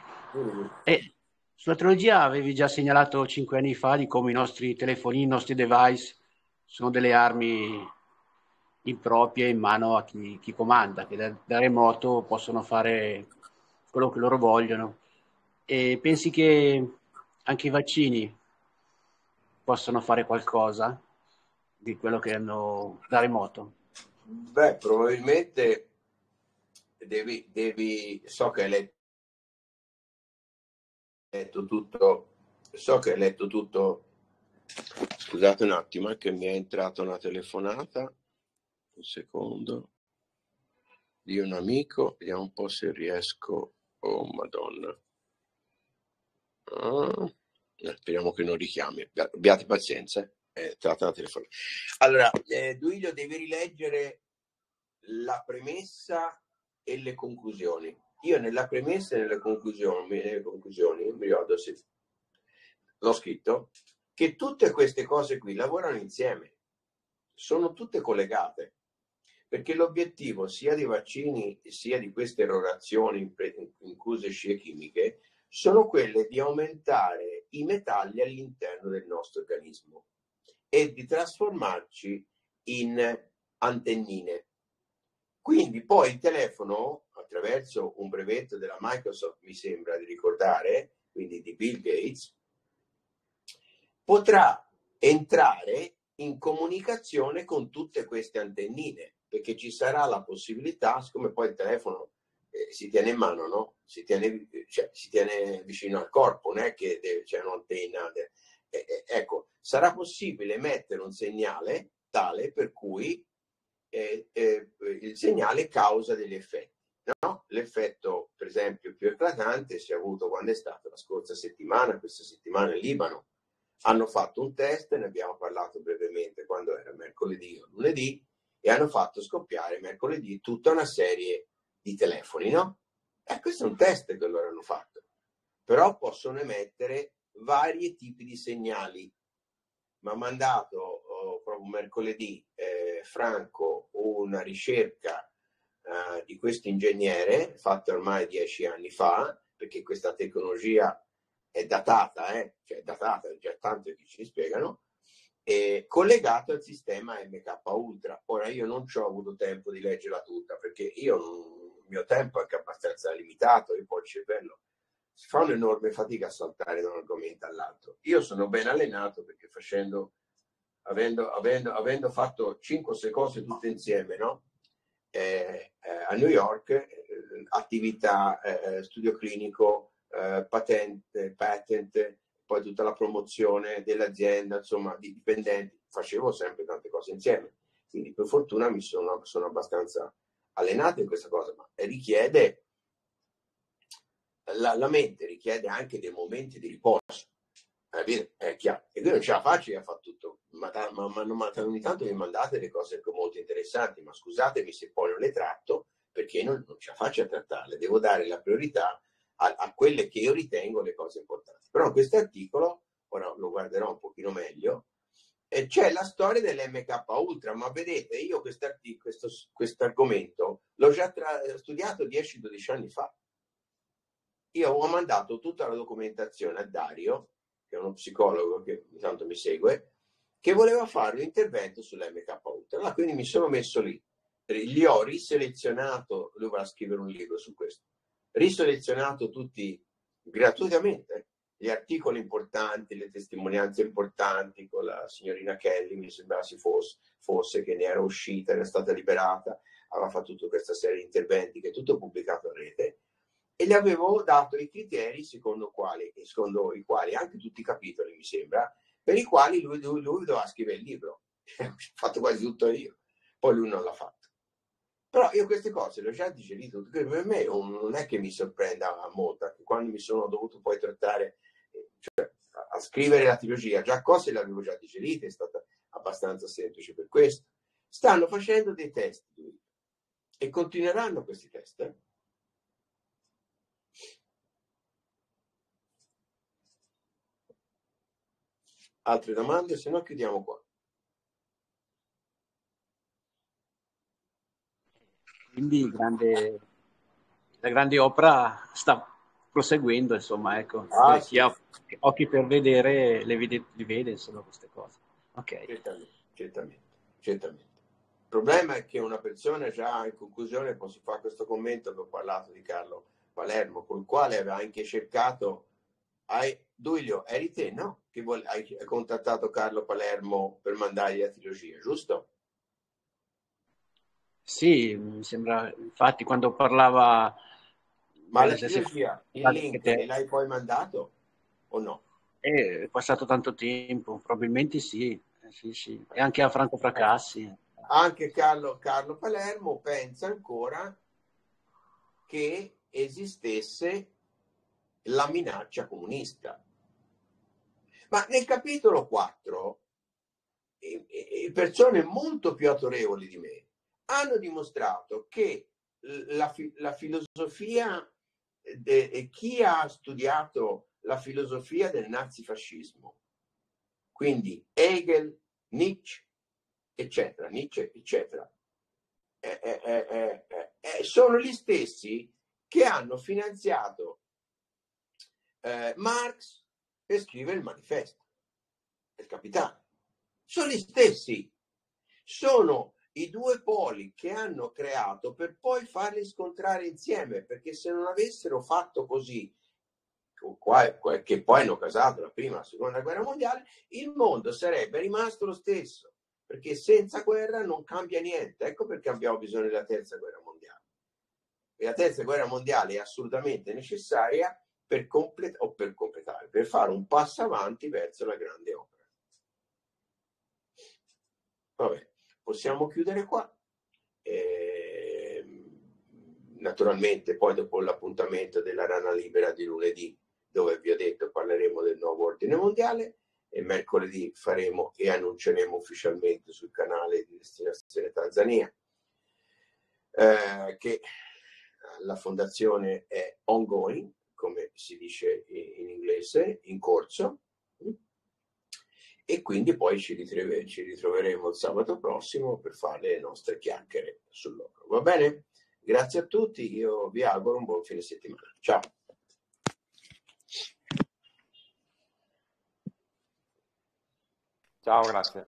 Sulla trilogia avevi già segnalato 5 anni fa di come i nostri telefonini, i nostri device sono delle armi improprie in mano a chi comanda, che da remoto possono fare quello che loro vogliono. E pensi che anche i vaccini possono fare qualcosa di quello che hanno da remoto? Beh, probabilmente so che hai letto tutto, scusate un attimo, che mi è entrata una telefonata, un secondo, di un amico, vediamo un po' se riesco, oh madonna, speriamo che non richiami, abbiate pazienza, tratta la telefonata. Allora, Duilio, devi rileggere la premessa e le conclusioni. Io nella premessa e nelle conclusioni mi ricordo se l'ho scritto, che tutte queste cose qui lavorano insieme, sono tutte collegate, perché l'obiettivo sia dei vaccini sia di queste erogazioni, incluse scie chimiche, sono quelle di aumentare i metalli all'interno del nostro organismo e di trasformarci in antennine. Quindi poi il telefono, attraverso un brevetto della Microsoft, mi sembra di ricordare, quindi di Bill Gates, potrà entrare in comunicazione con tutte queste antennine, perché ci sarà la possibilità, siccome poi il telefono si tiene in mano, no? Si tiene vicino al corpo, non è che c'è un'antenna. Ecco, sarà possibile mettere un segnale tale per cui il segnale causa degli effetti. No? L'effetto, per esempio, più eclatante si è avuto quando è stata la scorsa settimana, questa settimana in Libano. Hanno fatto un test, ne abbiamo parlato brevemente quando era mercoledì o lunedì, e hanno fatto scoppiare mercoledì tutta una serie di telefoni, no? E questo è un test che loro hanno fatto. Però possono emettere vari tipi di segnali. Mi ha mandato proprio mercoledì Franco una ricerca di questo ingegnere fatta ormai 10 anni fa, perché questa tecnologia è datata, cioè è datata, già tanto che ci spiegano, collegato al sistema MK Ultra. Ora io non ci ho avuto tempo di leggerla tutta perché il mio tempo è anche abbastanza limitato, io poi il cervello si fa un'enorme fatica a saltare da un argomento all'altro. Io sono ben allenato perché avendo fatto 5-6 cose tutte insieme, no? A New York, attività, studio clinico, patent, poi tutta la promozione dell'azienda, insomma, di dipendenti, facevo sempre tante cose insieme. Quindi per fortuna sono abbastanza allenato in questa cosa, ma richiede, la mente richiede anche dei momenti di riposo. È chiaro. E quindi non ce la faccio a fare tutto, ma ogni tanto mi mandate le cose molto interessanti, ma scusatemi se poi non le tratto, perché non ce la faccio a trattarle, devo dare la priorità a quelle che io ritengo le cose importanti. Però in questo articolo, ora lo guarderò un pochino meglio, c'è la storia dell'MK Ultra, ma vedete, io questo argomento l'ho già studiato 10-12 anni fa. Io ho mandato tutta la documentazione a Dario, che è uno psicologo che intanto mi segue, che voleva fare un intervento sull'MK Ultra. Allora, quindi mi sono messo lì, gli ho riselezionato, lui va a scrivere un libro su questo, riselezionato tutti gratuitamente gli articoli importanti, le testimonianze importanti con la signorina Kelly, mi sembrava si fosse che ne era uscita, era stata liberata, aveva fatto tutta questa serie di interventi che è tutto pubblicato in rete, e le avevo dato i criteri secondo i quali anche tutti i capitoli, mi sembra, per i quali lui doveva scrivere il libro. Ho fatto quasi tutto io, poi lui non l'ha fatto. Però io queste cose le ho già digerite, per me non è che mi sorprenda molto, perché quando mi sono dovuto poi trattare, cioè, a scrivere la trilogia, già cose le avevo già digerite, è stata abbastanza semplice per questo. Stanno facendo dei test e continueranno questi test. Altre domande? Se no chiudiamo qua. Quindi la grande opera sta proseguendo, insomma, ecco. Chi Sì. ha occhi per vedere li vede, insomma, queste cose. Ok. Certamente. Il problema è che una persona, già in conclusione posso fare questo commento che ho parlato di Carlo Palermo, col quale aveva anche cercato, Duilio, eri te, no? Che hai contattato Carlo Palermo per mandargli la trilogia, giusto? Sì, mi sembra, infatti, quando parlava Ma la delle stesse trilogia, il cose che link, te, gliel'hai poi mandato o no? è passato tanto tempo, probabilmente sì, sì. E anche a Franco Fracassi. Anche Carlo Palermo pensa ancora che esistesse la minaccia comunista. Ma nel capitolo 4, persone molto più autorevoli di me hanno dimostrato che la filosofia, chi ha studiato la filosofia del nazifascismo, quindi Hegel, Nietzsche, eccetera, sono gli stessi che hanno finanziato Marx per scrivere il manifesto del capitale. Sono gli stessi, sono i due poli che hanno creato per poi farli scontrare insieme, perché se non avessero fatto così, che poi hanno causato la prima e la seconda guerra mondiale, il mondo sarebbe rimasto lo stesso, perché senza guerra non cambia niente. Ecco perché abbiamo bisogno della terza guerra mondiale. E la terza guerra mondiale è assolutamente necessaria per completare, per fare un passo avanti verso la grande opera. Vabbè, possiamo chiudere qua. Naturalmente poi dopo l'appuntamento della Rana Libera di lunedì, dove vi ho detto parleremo del nuovo ordine mondiale, e mercoledì faremo e annunceremo ufficialmente sul canale di Destinazione Tanzania che la fondazione è ongoing, come si dice in inglese, in corso, e quindi poi ci ritroveremo il sabato prossimo per fare le nostre chiacchiere sull'oro. Va bene? Grazie a tutti, io vi auguro un buon fine settimana. Ciao! Ciao, grazie.